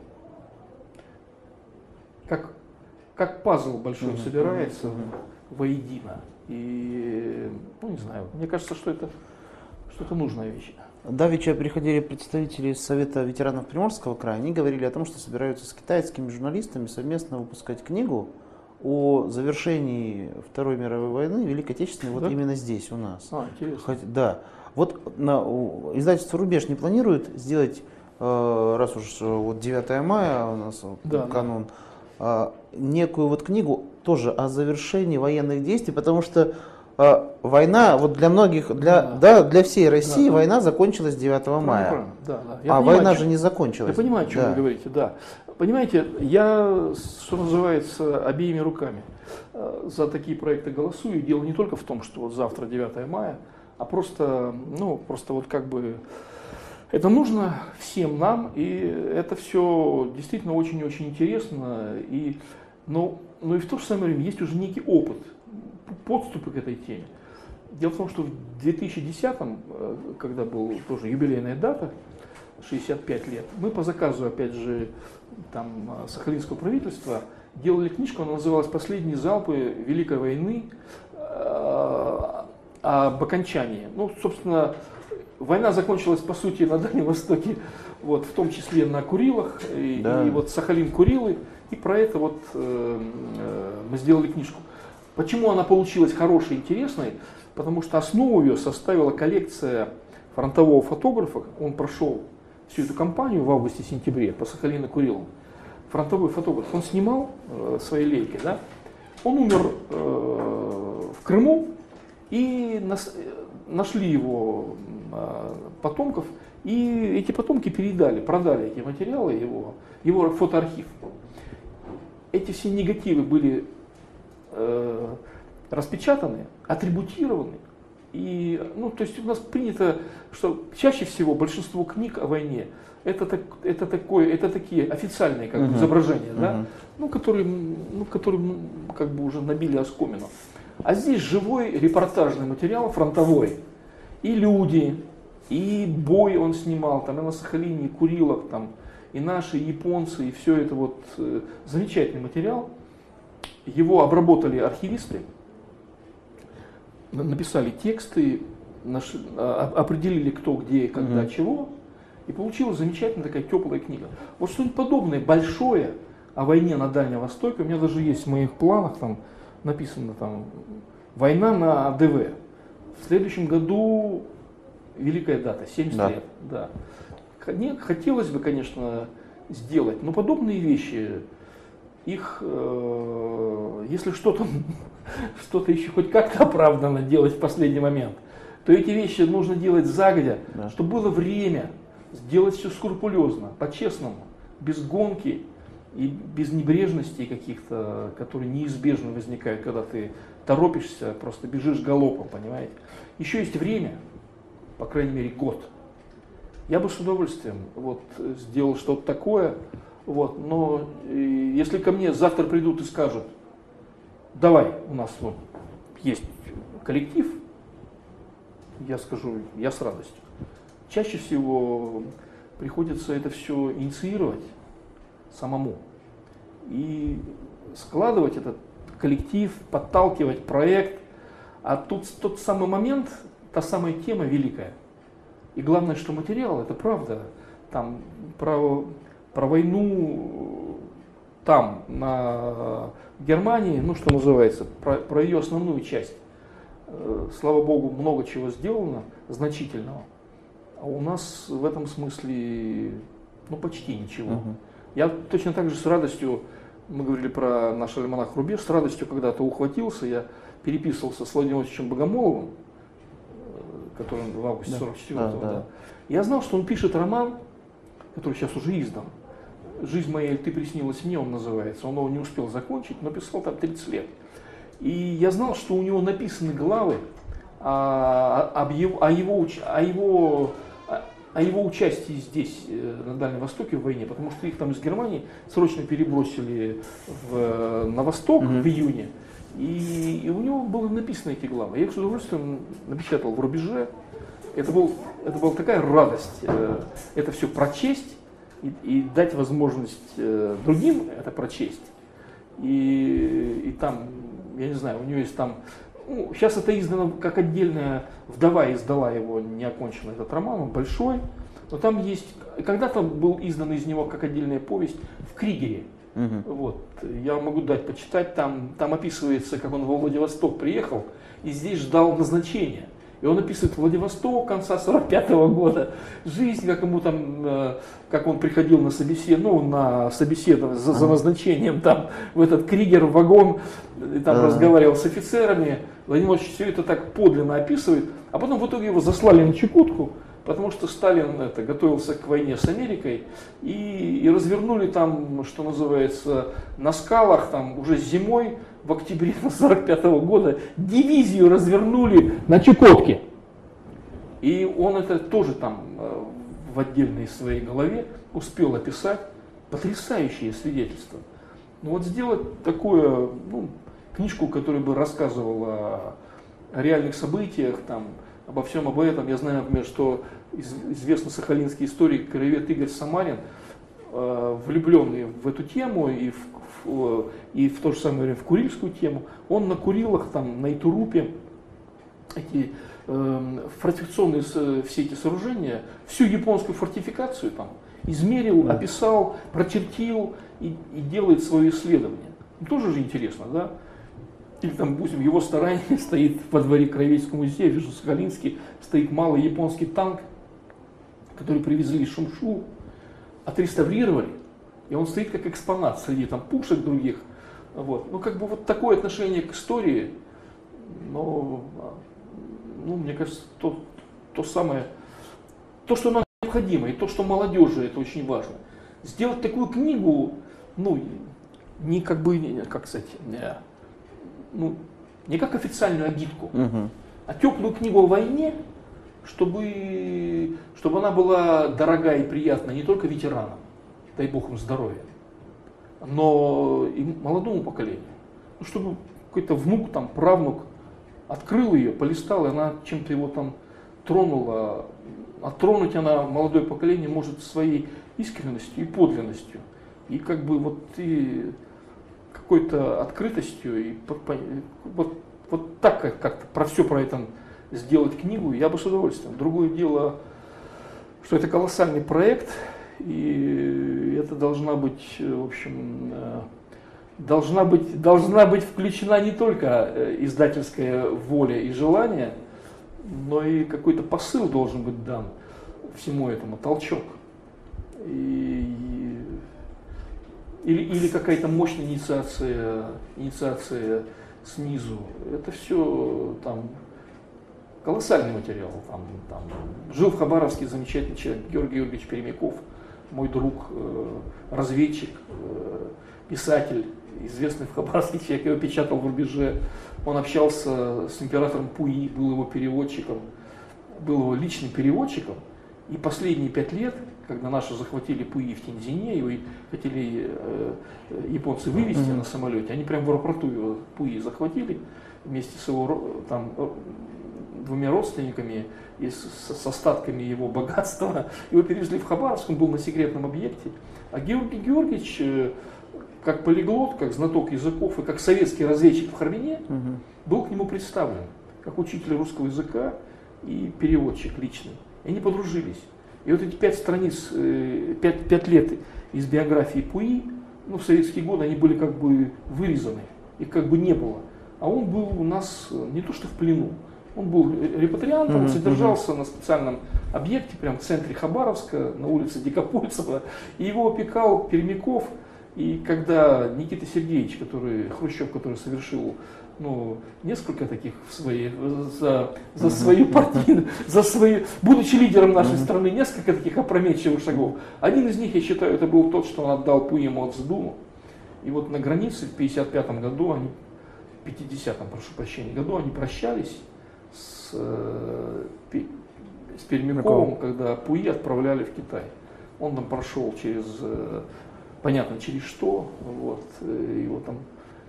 как, как пазл большой mm-hmm. собирается mm-hmm. воедино. И, ну, не знаю, мне кажется, что это, что это нужная вещь. Давеча приходили представители Совета ветеранов Приморского края, они говорили о том, что собираются с китайскими журналистами совместно выпускать книгу о завершении Второй мировой войны, Великой Отечественной, вот да? именно здесь у нас. А, интересно. Хоть, да. Вот на, издательство «Рубеж» не планирует сделать, э, раз уж вот девятое мая у нас да, канун, да. э, некую вот книгу тоже о завершении военных действий, потому что э, война, вот для многих, для, да. Да, для всей России да, война да. закончилась девятого мая. Да, да. А понимаю, война же не закончилась. Я понимаю, о чем да. вы говорите, да. Понимаете, я, что называется, обеими руками за такие проекты голосую. Дело не только в том, что вот завтра девятое мая, а просто, ну, просто вот как бы это нужно всем нам, и это все действительно очень-очень интересно. И, но, но и в то же самое время есть уже некий опыт, подступы к этой теме. Дело в том, что в две тысячи десятом, когда была тоже юбилейная дата, шестьдесят пять лет, мы по заказу, опять же, там, сахалинского правительства делали книжку, она называлась «Последние залпы Великой войны об окончании». Ну, собственно, война закончилась, по сути, на Дальнем Востоке, вот, в том числе на Курилах, и, да. и вот Сахалин Курилы, и про это вот э, э, мы сделали книжку. Почему она получилась хорошей и интересной? Потому что основу ее составила коллекция фронтового фотографа, он прошел всю эту кампанию в августе-сентябре по Сахалину-Курилам. Фронтовой фотограф, он снимал э, своей лейкой, да? Он умер э, в Крыму, и нас, нашли его э, потомков, и эти потомки передали, продали эти материалы, его, его фотоархив. Эти все негативы были э, распечатаны, атрибутированы. И, ну, то есть у нас принято, что чаще всего большинство книг о войне это, так, это, такое, это такие официальные как бы, uh-huh. изображения, uh-huh. да? ну, которые, ну, которые как бы уже набили оскомину. А здесь живой репортажный материал, фронтовой. И люди, И бой он снимал, там и на Сахалине, и Курилах, там, и наши, и японцы, и все это вот э, замечательный материал. Его обработали архивисты, написали тексты, наш, а, определили кто, где, когда, mm-hmm. чего. И получилась замечательная такая теплая книга. Вот что-нибудь подобное, большое, о войне на Дальнем Востоке. У меня даже есть в моих планах, там написано там «Война на ДВ». В следующем году великая дата, семьдесят да. лет. Да. Хотелось бы, конечно, сделать, но подобные вещи, их, э, если что-то, что-то еще хоть как-то оправданно делать в последний момент, то эти вещи нужно делать загодя, да. чтобы было время сделать все скрупулезно, по-честному, без гонки и без небрежностей каких-то, которые неизбежно возникают, когда ты торопишься, просто бежишь галопом, понимаете. Еще есть время, по крайней мере год. Я бы с удовольствием вот, сделал что-то такое, вот, но э, если ко мне завтра придут и скажут, давай, у нас вот есть коллектив, я скажу, я с радостью. Чаще всего приходится это все инициировать самому и складывать этот коллектив, подталкивать проект. А тут тот самый момент, та самая тема великая. И главное, что материал, это правда, там про, про войну там, на Германии, ну что называется, про, про ее основную часть. Слава Богу, много чего сделано, значительного. А у нас в этом смысле, ну, почти ничего. Uh-huh. Я точно так же с радостью, мы говорили про наш альманах «Рубеж», с радостью когда-то ухватился, я переписывался с Владимиром Владимировичем Богомоловым, который в августе сорок четвёртого, да. Да, да. Я знал, что он пишет роман, который сейчас уже издан. «Жизнь моя, ты приснилась мне», он называется. Он его не успел закончить, но писал там тридцать лет. И я знал, что у него написаны главы о, о, его, о, его, о, его, о его участии здесь, на Дальнем Востоке, в войне, потому что их там из Германии срочно перебросили в, на восток mm-hmm. в июне. И, и у него было написано эти главы. Я их с удовольствием напечатал в «Рубеже». Это, был, это была такая радость это все прочесть и, и дать возможность другим это прочесть. И, и там, я не знаю, у него есть там, ну, сейчас это издано как отдельная, «Вдова» издала его, неоконченный этот роман, он большой, но там есть, когда-то был издан из него как отдельная повесть в Кригере. Угу. Вот, я могу дать почитать, там, там описывается, как он во Владивосток приехал и здесь ждал назначения. И он описывает Владивосток конца сорок пятого года, жизнь, как ему там, как он приходил на собеседование, ну, на собеседование за, за назначением, там, в этот Кригер, в вагон, и там А-а-а. разговаривал с офицерами. Владимир Владимирович все это так подлинно описывает, а потом в итоге его заслали на Чукотку, потому что Сталин это, готовился к войне с Америкой, и, и развернули там, что называется, на скалах, там, уже зимой, в октябре сорок пятого года, дивизию развернули на Чукотке. И он это тоже там в отдельной своей голове успел описать. Потрясающее свидетельство. Но вот сделать такую, ну, книжку, которая бы рассказывала о реальных событиях, там, обо всем об этом. Я знаю, например, что известный сахалинский историк краевед Игорь Самарин, влюбленный в эту тему и в, в, и в то же самое время в Курильскую тему, он на Курилах, там, на Итурупе, эти э, фортификационные все эти сооружения, всю японскую фортификацию там измерил, да. описал, прочертил и, и делает свое исследование. Тоже же интересно, да? Или там, допустим, его старание стоит во дворе Краеведческого музея, вижу, в Сахалинске стоит малый японский танк, который привезли из Шумшу, отреставрировали, и он стоит как экспонат среди там пушек других. Вот. Ну, как бы вот такое отношение к истории, но, ну, мне кажется, то, то самое, то, что нам необходимо, и то, что молодежи, это очень важно. Сделать такую книгу, ну, не как бы, как сказать, не, ну, не как официальную обидку, угу. а теплую книгу о войне, чтобы, чтобы она была дорога и приятна не только ветеранам, дай бог им здоровья, но и молодому поколению. Ну, чтобы какой-то внук, там, правнук открыл ее, полистал, и она чем-то его там тронула, а тронуть она молодое поколение может своей искренностью и подлинностью. И как бы вот и какой-то открытостью, и вот, вот так как-то про все про это сделать книгу, я бы с удовольствием. Другое дело, что это колоссальный проект, и это должна быть, в общем, должна быть, должна быть включена не только издательская воля и желание, но и какой-то посыл должен быть дан всему этому, толчок. И, или, или какая-то мощная инициация, инициация снизу. Это все там колоссальный материал. Там, там. Жил в Хабаровске замечательный человек Георгий Георгиевич Пермяков, мой друг, э, разведчик, э, писатель, известный в Хабаровске человек, его печатал в «Рубеже». Он общался с императором Пуи, был его переводчиком, был его личным переводчиком. И последние пять лет, когда наши захватили Пуи в Тиньзине, его хотели э, японцы вывезти mm-hmm. на самолете, они прямо в аэропорту его Пуи захватили вместе с его там, двумя родственниками и с, с остатками его богатства. Его перевезли в Хабаровск, он был на секретном объекте. А Георгий Георгиевич, э, как полиглот, как знаток языков и как советский разведчик в Харбине, mm-hmm. был к нему представлен как учитель русского языка и переводчик личный. И они подружились. И вот эти пять страниц, пять, пять лет из биографии Пуи, ну, в советские годы они были как бы вырезаны, их как бы не было. А он был у нас не то что в плену, он был репатриантом, mm-hmm. содержался на специальном объекте, прямо в центре Хабаровска, на улице Дикопольцева, и его опекал Пермяков. И когда Никита Сергеевич, который, Хрущев, который совершил ну, несколько таких в своей, за, за свою партию, за свою, будучи лидером нашей страны, несколько таких опрометчивых шагов. Один из них, я считаю, это был тот, что он отдал Пуи Мао Цзэдуну. И вот на границе в пятьдесят пятом году, они, в пятидесятом, прошу прощения, году они прощались с, с Пермяковым, когда Пуи отправляли в Китай. Он там прошел через, понятно, через что, вот, его там,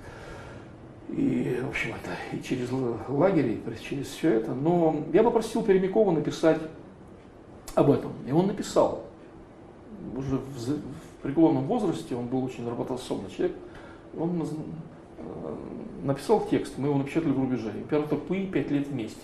и, в общем, это и через лагерь, и через все это. Но я попросил Пермякова написать об этом. И он написал. Уже в, в преклонном возрасте, он был очень работоспособный человек. Он написал текст, мы его напечатали в «Рубеже». Император Пуи пять лет вместе.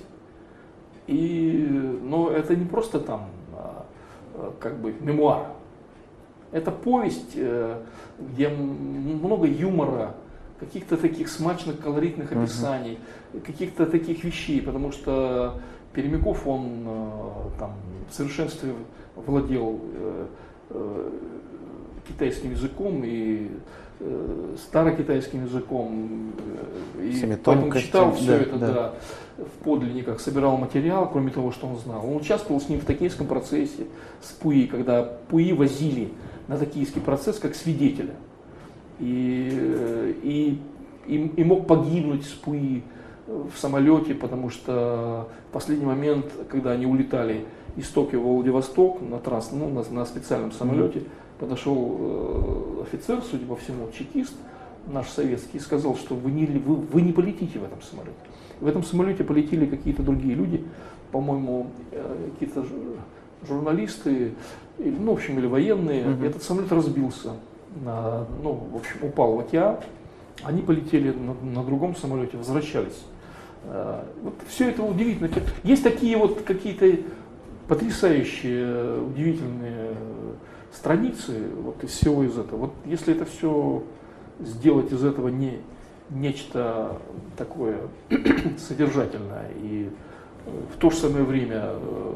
И, но это не просто там как бы мемуар. Это повесть, где много юмора, каких-то таких смачных, колоритных описаний, uh-huh. каких-то таких вещей, потому что Пермяков, он там в совершенстве владел э, э, китайским языком и э, старокитайским языком, э, и поэтому читал все да, это да. Да, в подлинниках, собирал материал, кроме того, что он знал. Он участвовал с ним в токийском процессе, с Пуи, когда Пуи возили на токийский процесс как свидетеля. И, и, и, и мог погибнуть с Пуи в самолете, потому что в последний момент, когда они улетали из Токио в Владивосток на, трасс, ну, на, на специальном самолете, подошел офицер, судя по всему, чекист наш советский, и сказал, что вы не, вы, вы не полетите в этом самолете. В этом самолете полетели какие-то другие люди, по-моему, какие-то журналисты, ну, в общем, или военные. Uh-huh. И этот самолет разбился. На, ну, в общем, упал в океан, они полетели на, на другом самолете, возвращались. А, вот все это удивительно. Есть такие вот какие-то потрясающие, удивительные страницы вот из всего из этого. Вот если это все сделать из этого не, нечто такое содержательное и в то же самое время,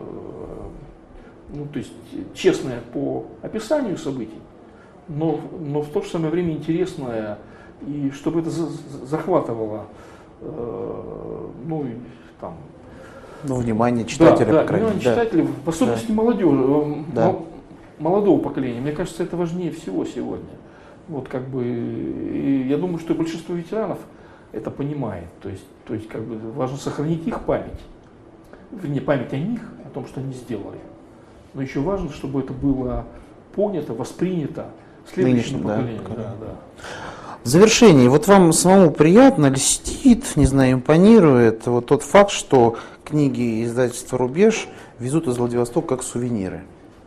ну, то есть честное по описанию событий, Но, но в то же самое время интересное, и чтобы это за, захватывало э, ну, там, ну, внимание читателя, да, по крайней мере. Да, читателей, в особенности да. молодежи, да. молодого поколения. Мне кажется, это важнее всего сегодня. Вот, как бы, и я думаю, что большинство ветеранов это понимает. То есть, то есть как бы, важно сохранить их память, вернее, память о них, о том, что они сделали. Но еще важно, чтобы это было понято, воспринято следующему поколению. Да, да, да. В завершении, вот вам самому приятно, льстит, не знаю, импонирует вот тот факт, что книги издательства «Рубеж» везут из Владивостока как сувениры?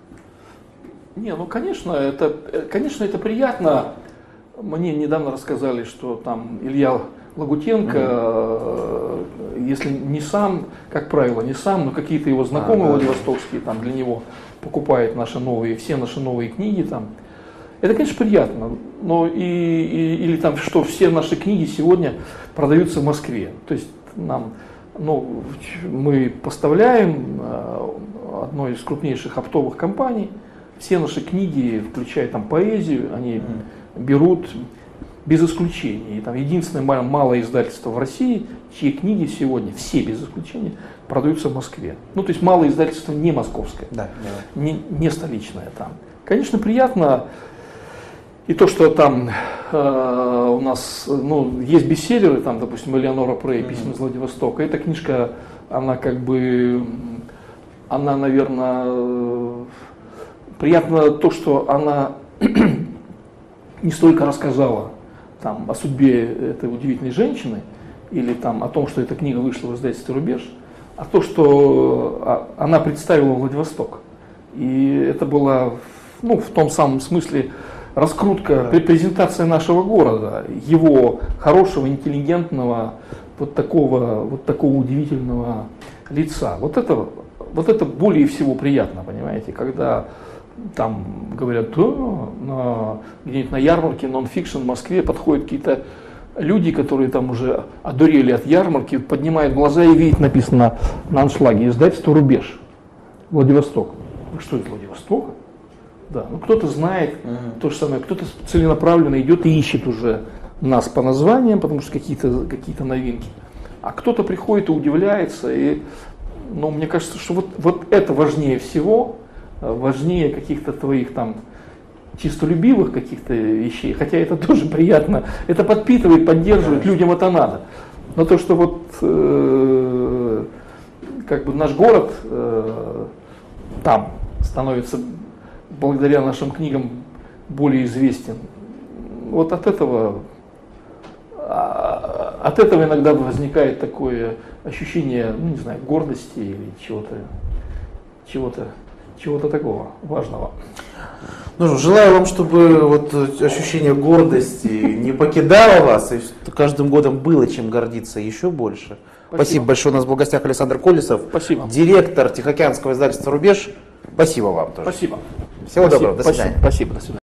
Не, ну конечно, это, конечно, это приятно. Мне недавно рассказали, что там Илья Лагутенко, mm-hmm. если не сам, как правило, не сам, но какие-то его знакомые а, да. владивостокские там для него покупают наши новые, все наши новые книги там. Это, конечно, приятно, но и, и или там, что все наши книги сегодня продаются в Москве. То есть нам, ну, мы поставляем одной из крупнейших оптовых компаний, все наши книги, включая там поэзию, они mm-hmm. берут без исключения. И там единственное малое издательство в России, чьи книги сегодня, все без исключения, продаются в Москве. Ну, то есть малое издательство не московское, да, да. Не, не столичное там. Конечно, приятно и то, что там э, у нас, ну, есть бестселлеры, там, допустим, Элеонора Прей, «Письма из Владивостока». Эта книжка, она как бы, она, наверное, приятно то, что она не столько рассказала там о судьбе этой удивительной женщины или там о том, что эта книга вышла в издательстве «Рубеж», а то, что она представила Владивосток. И это была, ну, в том самом смысле раскрутка, да. презентация нашего города, его хорошего, интеллигентного, вот такого, вот такого удивительного лица. Вот это, вот это более всего приятно, понимаете, когда там говорят, да, на, где-нибудь на ярмарке нон-фикшн в Москве подходят какие-то люди, которые там уже одурели от ярмарки, поднимают глаза и видят, написано на аншлаге, издательство «Рубеж», Владивосток. Что из Владивостока? Да, ну кто-то знает uh-huh. то же самое, кто-то целенаправленно идет и ищет уже нас по названиям, потому что какие-то какие-то новинки. А кто-то приходит и удивляется, и, ну, мне кажется, что вот, вот это важнее всего, важнее каких-то твоих там чистолюбивых каких-то вещей, хотя это тоже приятно, это подпитывает, поддерживает, Конечно. Людям это надо. Но то, что вот э, как бы наш город э, там становится благодаря нашим книгам более известен, вот от этого, от этого иногда возникает такое ощущение, ну, не знаю, гордости или чего-то, чего-то, чего-то такого важного. Ну что, желаю вам, чтобы вот ощущение гордости не покидало вас, и каждым годом было чем гордиться еще больше. Спасибо, Спасибо большое. У нас был в гостях Александр Колесов, Спасибо. Директор Тихоокеанского издательства «Рубеж». Спасибо вам тоже. Спасибо. Всего Спасибо. доброго, до свидания. Спасибо, до свидания.